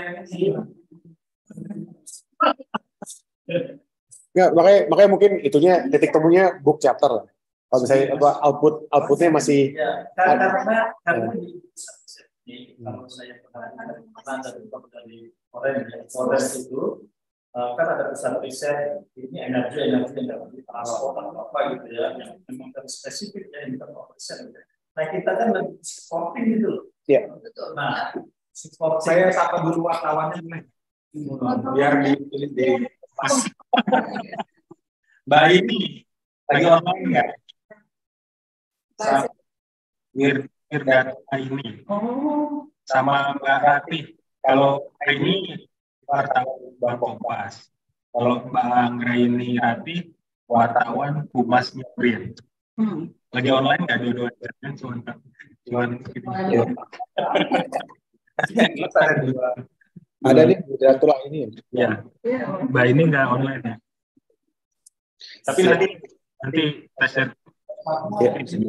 Nggak, makanya makanya mungkin itunya titik temunya book chapter lah. Kalau misalnya apa output outputnya masih ya, karena karena Ini kalau saya perhatikan pernah dari dari Forest, Forest itu uh, kan ada pusat riset ini energi energi yang dapat transport atau apa gitu ya, yang memang spesifik ya in terms of riset. Nah kita kan lebih supporting gitu loh. Iya. Betul. Nah, support Saya sapa dulu wartawannya nih. Biar dipilih di pas. Mbak ini lagi online nggak? Wir Wirdata ini sama Mbak Rati. Kalau ini wartawan Bang Kompas. Kalau Mbak Anggraini Rati wartawan Humasnya Brin. Lagi online nggak dua-duanya? Cuman cuman Ya. ada dua. Ada nih moderator lah ini. Ya, Mbak ini nggak online ya. Tapi nanti nanti kita share. Ya.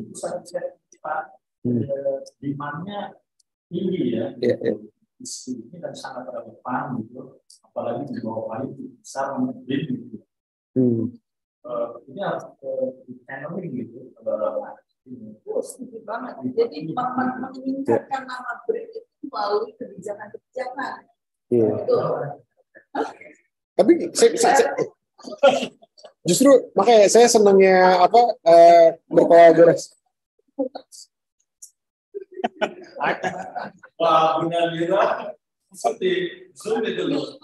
Hmm. Demandnya tinggi ya, Ya, ya. isu ini kan sangat relevan gitu, apalagi di bawah kali besar mungkin gitu. Hmm. Uh, ini harus di channeling gitu. Positif banget. Jadi meningkatkan nama brand itu melalui kebijakan-kebijakan. Iya. Betul. Tapi saya, saya, saya, justru makanya saya senangnya apa uh, berkolaborasi. Wah, benar gitu. Seperti Zoom itu loh.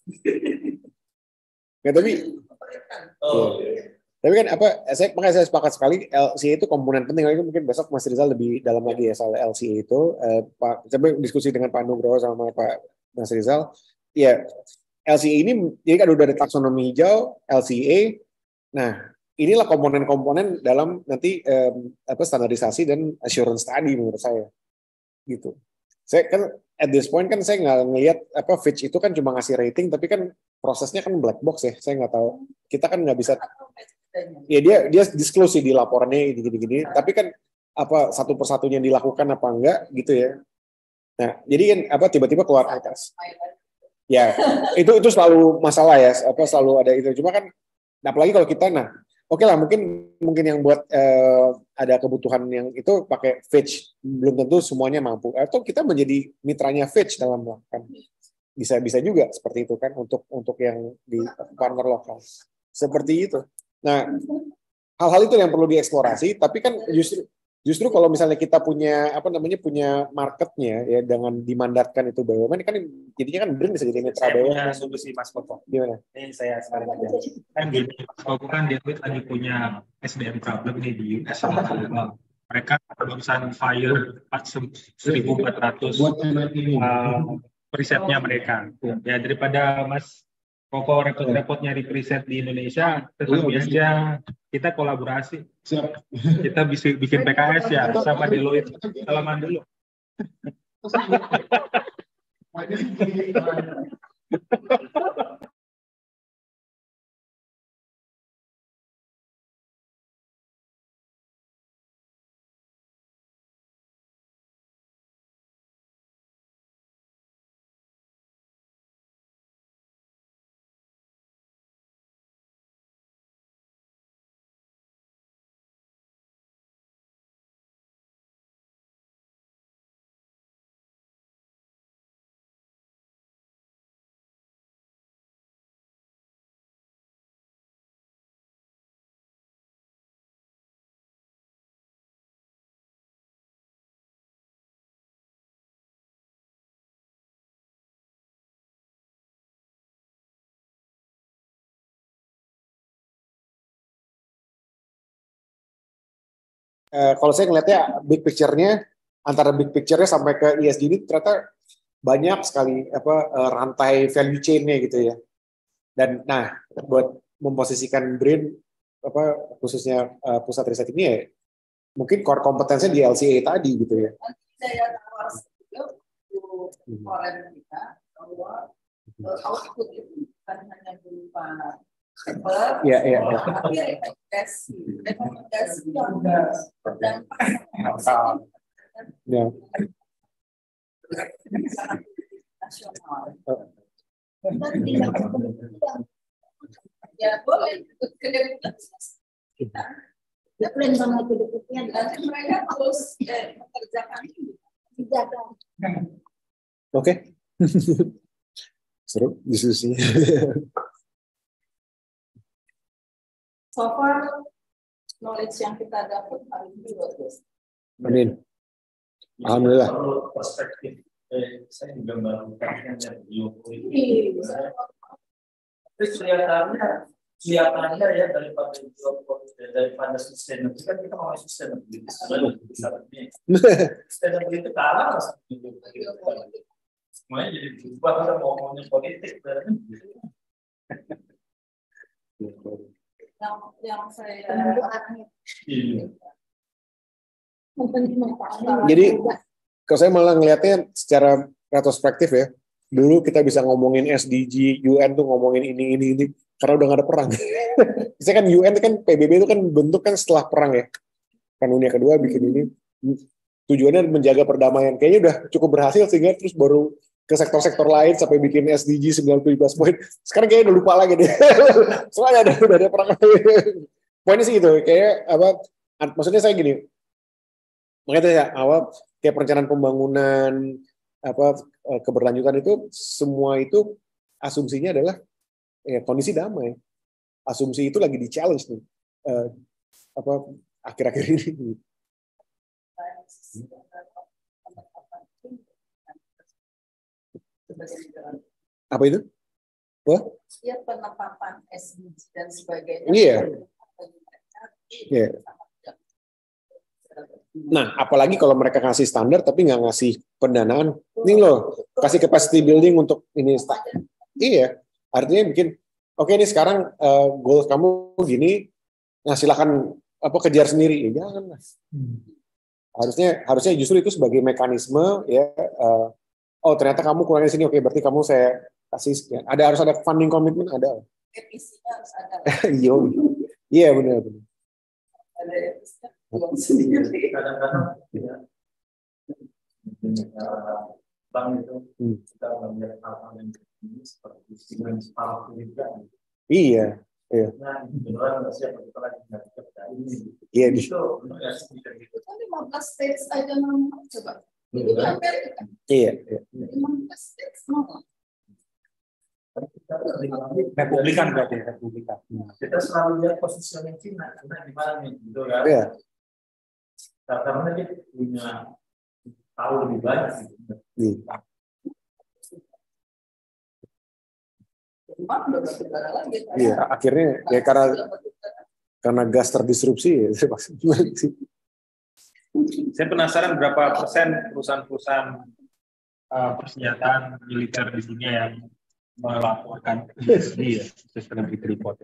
Ya, tapi Oh. ya. Tapi kan apa saya makanya saya sepakat sekali L C A itu komponen penting lagi, mungkin besok Mas Rizal lebih dalam lagi ya soal L C A itu. Eh, Pak coba diskusi dengan Pak Nugroho sama Pak Mas Rizal. Ya, L C A ini jadi kan udah ada taksonomi hijau, L C A. Nah, inilah komponen-komponen dalam nanti um, apa standarisasi dan assurance tadi menurut saya. Gitu. Saya kan at this point kan saya nggak ngelihat apa Fitch itu kan cuma ngasih rating, tapi kan prosesnya kan black box ya. Saya nggak tahu. Kita kan nggak bisa. Ya dia dia disclose di laporannya gini-gini. Tapi kan apa satu persatunya dilakukan apa enggak gitu ya. Nah, jadi kan apa tiba-tiba keluar atas. Ya, itu itu selalu masalah ya. Apa selalu ada itu. Cuma kan apalagi kalau kita nah oke okay lah, mungkin mungkin yang buat eh, ada kebutuhan yang itu pakai Fitch, belum tentu semuanya mampu. Atau kita menjadi mitranya Fitch dalam melakukan, bisa bisa juga seperti itu kan untuk untuk yang di partner lokal seperti itu. Nah, hal-hal itu yang perlu dieksplorasi. Tapi kan justru justru kalau misalnya kita punya apa namanya punya marketnya ya dengan dimandatkan itu B U M N kan jadinya kan brand bisa jadi mitra Saya B U M N. punya solusi Mas Koko. Gimana? Ini saya sekarang aja. Kan gini, Koko kan dia lagi punya S D M problem nih di U S. Mereka barusan fire seribu empat ratus uh, risetnya mereka. Ya daripada Mas Koko repot-repot nyari riset di Indonesia, tetapi aja kita kolaborasi. Kita bisa bikin P K S ya sama Deloitte. Salaman dulu. Uh, kalau saya ngelihatnya big picture-nya antara big picture-nya sampai ke E S G ini ternyata banyak sekali apa uh, rantai value chain-nya gitu ya. Dan nah buat memposisikan brand apa khususnya uh, pusat riset ini ya mungkin core kompetensinya di L C A tadi gitu ya. Saya tawar sedikit orang kita bahwa output itu bukan hanya berupa paper, Iya, iya. tapi rekomendasi, rekomendasi yang berdampak Ya. nasional. Dan tidak ya boleh ikut kedekatan kita. Plan sama kedekatan dan mereka harus eh, mengerjakan ini. Dijaga. Oke. Seru diskusinya. So far, knowledge yang kita dapat hari ini luar biasa. Amin. Alhamdulillah. Kalau perspektif, eh, saya juga baru kan dari Yoko Iya. itu. Tapi kelihatannya, kelihatannya ya daripada Yoko, daripada sustainability kan kita mau sustainability. Sustainability kalah lah. Semuanya jadi berubah, kita mau ngomongin politik. Yang yang saya Jadi kalau saya malah ngelihatnya secara retrospektif ya, dulu kita bisa ngomongin S D G, U N tuh ngomongin ini ini ini karena udah gak ada perang. Misalnya kan U N kan P B B itu kan bentuk kan setelah perang ya, kan dunia kedua bikin ini tujuannya menjaga perdamaian. Kayaknya udah cukup berhasil sehingga terus baru ke sektor-sektor lain sampai bikin S D G sembilan puluh tujuh poin. Sekarang kayaknya udah lupa lagi deh. Soalnya ada udah ada perang. Poinnya sih gitu, kayak apa? Maksudnya saya gini. Makanya ya awal kayak perencanaan pembangunan apa keberlanjutan itu semua itu asumsinya adalah ya, kondisi damai. Asumsi itu lagi di challenge nih. Uh, apa akhir-akhir ini. Apa itu? Apa? Ya penetapan S D G dan sebagainya. Iya. Iya. Nah, apalagi kalau mereka ngasih standar tapi nggak ngasih pendanaan, nih loh, kasih capacity building untuk ini. Iya, artinya bikin, oke okay, nih sekarang uh, goal kamu gini, nah silakan apa kejar sendiri, ya jangan lah. Harusnya harusnya justru itu sebagai mekanisme ya. Uh, oh ternyata kamu kurangnya sini, oke okay, berarti kamu saya kasih sekian. Ada harus ada funding komitmen ada. Revisinya harus ada. Iya, iya benar benar. Ada revisinya. Kadang-kadang ya, bank itu kita melihat hal-hal yang seperti dengan sepatu juga. Iya, iya. Nah, beneran nggak siapa kita lagi nggak kerja ini. Iya, itu ya gitu. Kan lima belas states aja nama coba. Itu di Amerika. Iya, iya. lima belas states nama. Republikan berarti Republikan. Kita selalu lihat positioning Cina karena di mana nih, gitu kan? Iya. Karena dia punya tahu lebih banyak gitu. Iya. Iya, akhirnya ya karena karena gas terdisrupsi ya. Saya penasaran berapa persen perusahaan-perusahaan uh, persenjataan militer di dunia yang melaporkan iya, sustainability report.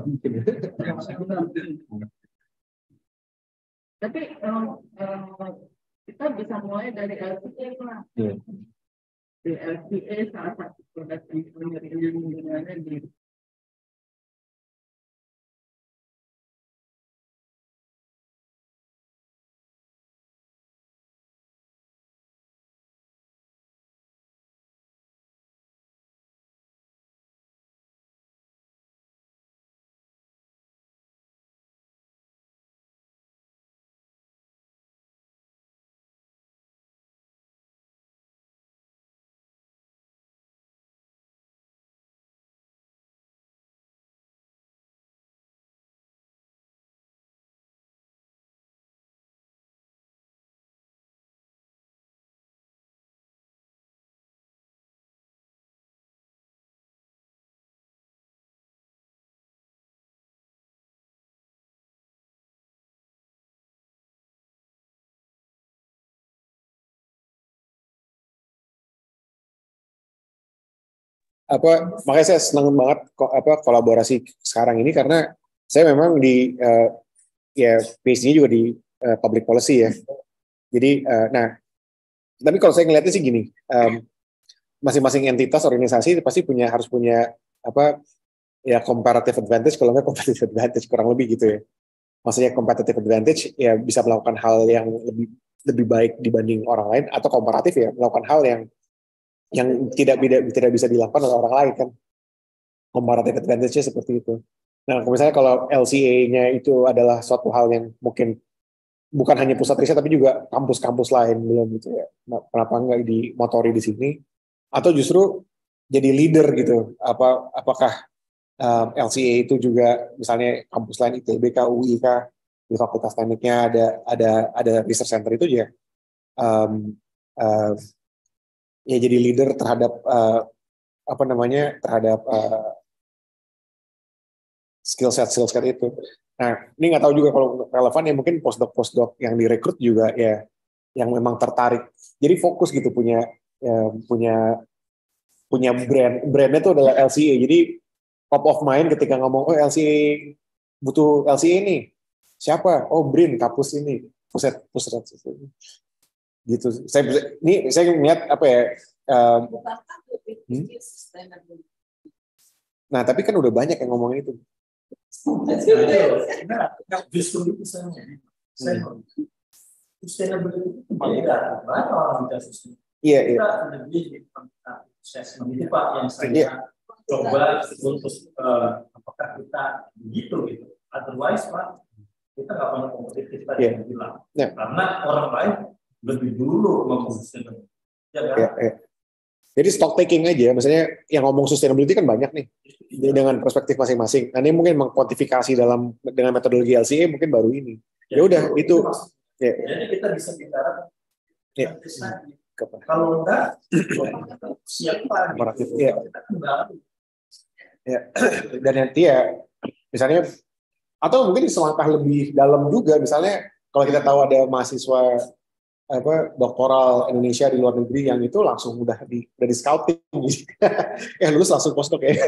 Tapi um, um, kita bisa mulai dari L C A lah. Yeah. Di L C A salah satu produk yang menggunakannya di apa makanya saya senang banget kok apa kolaborasi sekarang ini karena saya memang di uh, ya P H D-nya juga di uh, public policy ya. Jadi uh, nah tapi kalau saya ngeliatnya sih gini, um, masing-masing entitas organisasi pasti punya harus punya apa ya comparative advantage, kalau nggak competitive advantage kurang lebih gitu ya. Maksudnya competitive advantage ya bisa melakukan hal yang lebih lebih baik dibanding orang lain, atau komparatif ya melakukan hal yang yang tidak tidak tidak bisa dilakukan oleh orang lain kan. Comparative advantage-nya seperti itu. Nah, misalnya kalau L C A-nya itu adalah suatu hal yang mungkin bukan hanya pusat riset tapi juga kampus-kampus lain belum gitu ya. Kenapa nggak dimotori di sini? Atau justru jadi leader gitu? Apa apakah um, L C A itu juga misalnya kampus lain I T B, U I, di Fakultas Tekniknya ada ada ada research center itu ya um, uh, ya jadi leader terhadap uh, apa namanya terhadap uh, skill set skill set itu. Nah ini nggak tahu juga kalau relevan ya mungkin postdoc postdoc yang direkrut juga ya yang memang tertarik. Jadi fokus gitu punya ya, punya punya brand brandnya itu adalah L C A. Jadi top of mind ketika ngomong oh L C A butuh L C A ini siapa? Oh Brin kampus ini pusat pusat gitu. Saya ini saya melihat apa ya? Um, hmm? Nah tapi kan udah banyak yang ngomongin itu. Nah, justru itu saya saya sustainability itu beda. Banyak orang bicara sustainability. Iya iya. Kita lebih assessment itu Pak yang saya coba untuk apakah kita begitu gitu. Otherwise Pak kita nggak punya kompetitif tadi yang bilang. Karena orang lain lebih dulu ngomong sustainability. Ya kan? Yeah, yeah. Jadi stock taking aja, misalnya yang ngomong sustainability kan banyak nih dengan perspektif masing-masing. Nah, ini mungkin mengkuantifikasi dalam dengan metodologi L C A mungkin baru ini. Ya udah itu. Ya. Jadi kita bisa bicara. Ya. Kalau enggak, siapa? Ya. Ya. Dan nanti ya, misalnya atau mungkin selangkah lebih dalam juga, misalnya kalau kita tahu ada mahasiswa apa doktoral Indonesia di luar negeri yang itu langsung udah di udah di scouting ya lulus langsung postdoc ya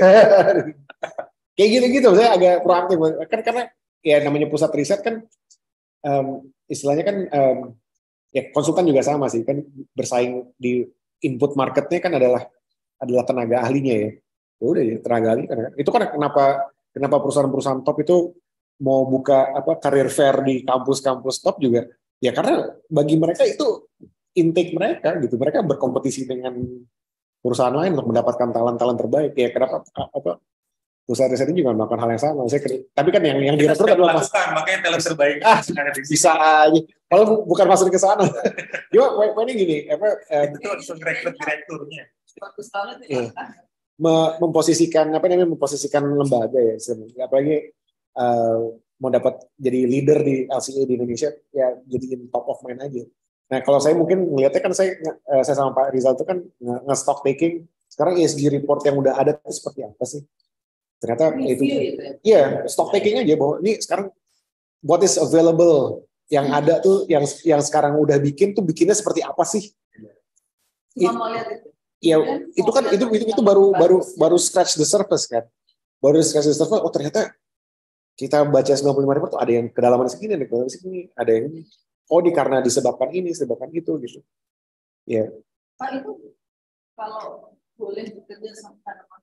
kayak gitu-gitu saya agak proaktif kan karena ya namanya pusat riset kan um, istilahnya kan um, ya konsultan juga sama sih kan bersaing di input marketnya kan adalah adalah tenaga ahlinya ya ya udah ya tenaga ahli kan itu kan kenapa kenapa perusahaan-perusahaan top itu mau buka apa career fair di kampus-kampus top juga. Ya karena bagi mereka itu intake mereka gitu, mereka berkompetisi dengan perusahaan lain untuk mendapatkan talent-talent terbaik. Ya kenapa apa perusahaan riset ini juga melakukan hal yang sama. Saya, tapi kan yang yang direkrut adalah mas, makanya talent terbaik. Ah, bisa aja. Kalau bukan masuk ke sana. Cuma poinnya gini, apa? Itu langsung rekrut direkturnya. Bagus banget ya. Memposisikan apa namanya memposisikan lembaga ya, apalagi uh, mau dapat jadi leader di L C A di Indonesia ya jadiin top of mind aja. Nah kalau saya mungkin ngelihatnya kan saya saya sama Pak Rizal itu kan nge-stock taking sekarang E S G report yang udah ada itu seperti apa sih? Ternyata itu iya stock taking aja bahwa ini sekarang what is available yang ada tuh yang yang sekarang udah bikin tuh bikinnya seperti apa sih? Cuma mau lihat itu. Iya itu kan itu itu itu baru baru baru scratch the surface kan. Baru scratch the surface oh ternyata kita baca sembilan puluh lima report tuh ada yang kedalaman segini, ada kedalaman segini, ada yang ini. Oh, di karena disebabkan ini, disebabkan itu gitu. Ya. Yeah. Pak itu kalau boleh bekerja sama dengan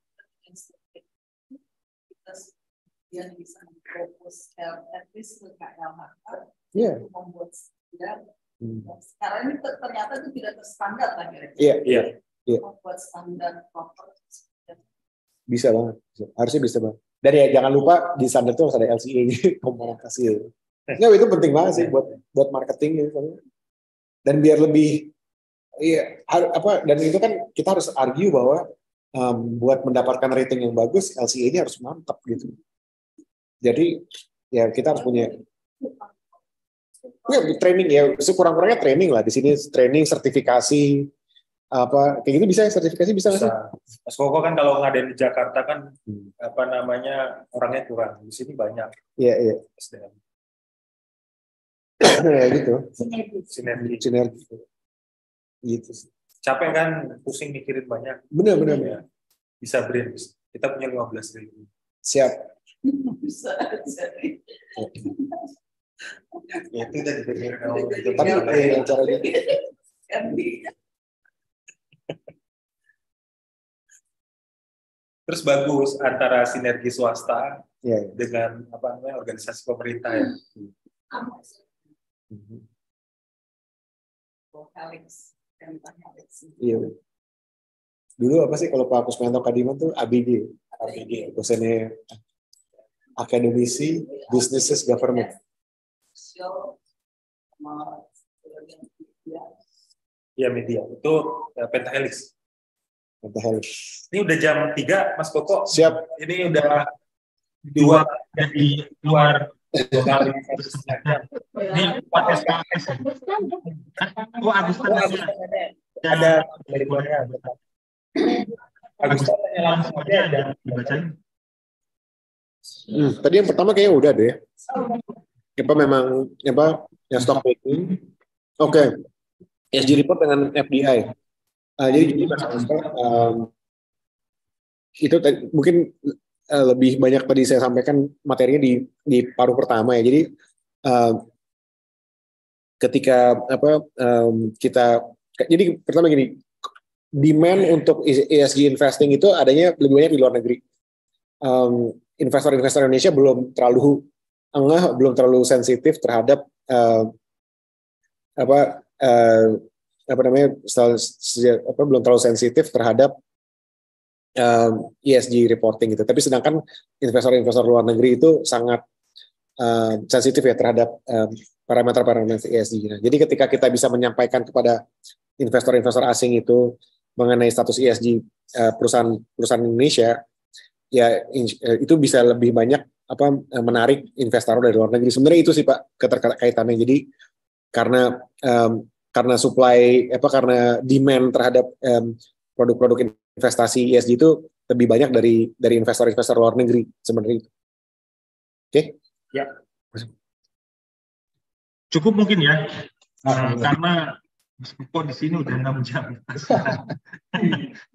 kita yang bisa fokus at least ke K L H K yeah. membuat dia hmm. sekarang ini ternyata itu tidak terstandar lah kira-kira. Iya, iya. Membuat standar proper. Bisa banget, harusnya bisa banget. Dan ya jangan lupa di standar itu harus ada L C A komunikasi. Nah, itu penting banget sih buat buat marketing gitu. Dan biar lebih iya apa dan itu kan kita harus argue bahwa um, buat mendapatkan rating yang bagus L C A ini harus mantap gitu. Jadi ya kita harus punya ya, training ya sekurang-kurangnya training lah di sini training sertifikasi apa kayak gitu bisa sertifikasi bisa nggak sih? Mas Koko kan kalau ngadain di Jakarta kan hmm. apa namanya orangnya kurang di sini banyak. Iya iya. Ya gitu. Sinergi. Sinergi. Sinergi. Gitu. Capek kan pusing mikirin banyak. Benar benar. Ya. Bisa Brin. Kita punya lima belas ribu. Siap. Bisa. Ya, itu udah dipikirin kalau tapi eh, cara dia. Terus bagus antara sinergi swasta ya, ya. dengan apa namanya organisasi pemerintah ya. Iya. Dulu apa sih kalau Pak Kusmanto Kadiman tuh A B G, A B G, dosennya akademisi, businesses, government. Ya media itu uh, pentahelix. Pentahelix. Ini udah jam tiga, Mas Koko. Siap. Ini udah dua dari luar dua kali. Ini podcast K S. Oh, Agustan ada dari luarnya. Agustan langsung aja ada dibacain. Hmm, tadi yang pertama kayaknya udah deh. Apa memang apa yang stock taking? Oke. Okay. E S G report dengan F D I. Uh, jadi jadi um, itu tadi, mungkin uh, lebih banyak tadi saya sampaikan materinya di di paruh pertama ya. Jadi uh, ketika apa um, kita jadi pertama gini, demand untuk E S G investing itu adanya lebih banyak di luar negeri. Um, investor-investor Indonesia belum terlalu enggak, belum terlalu sensitif terhadap uh, apa uh, apa namanya apa belum terlalu sensitif terhadap um, E S G reporting gitu. Tapi sedangkan investor-investor luar negeri itu sangat uh, sensitif ya terhadap um, parameter-parameter E S G. Nah, jadi ketika kita bisa menyampaikan kepada investor-investor asing itu mengenai status E S G uh, perusahaan perusahaan Indonesia, ya itu bisa lebih banyak apa menarik investor dari luar negeri. Sebenarnya itu sih Pak keterkaitannya. Jadi karena um, karena supply apa karena demand terhadap um, produk-produk investasi E S G itu lebih banyak dari dari investor-investor luar negeri sebenarnya itu. Oke? Okay? Ya. Cukup mungkin ya. Uh, karena kok di sini udah enam jam.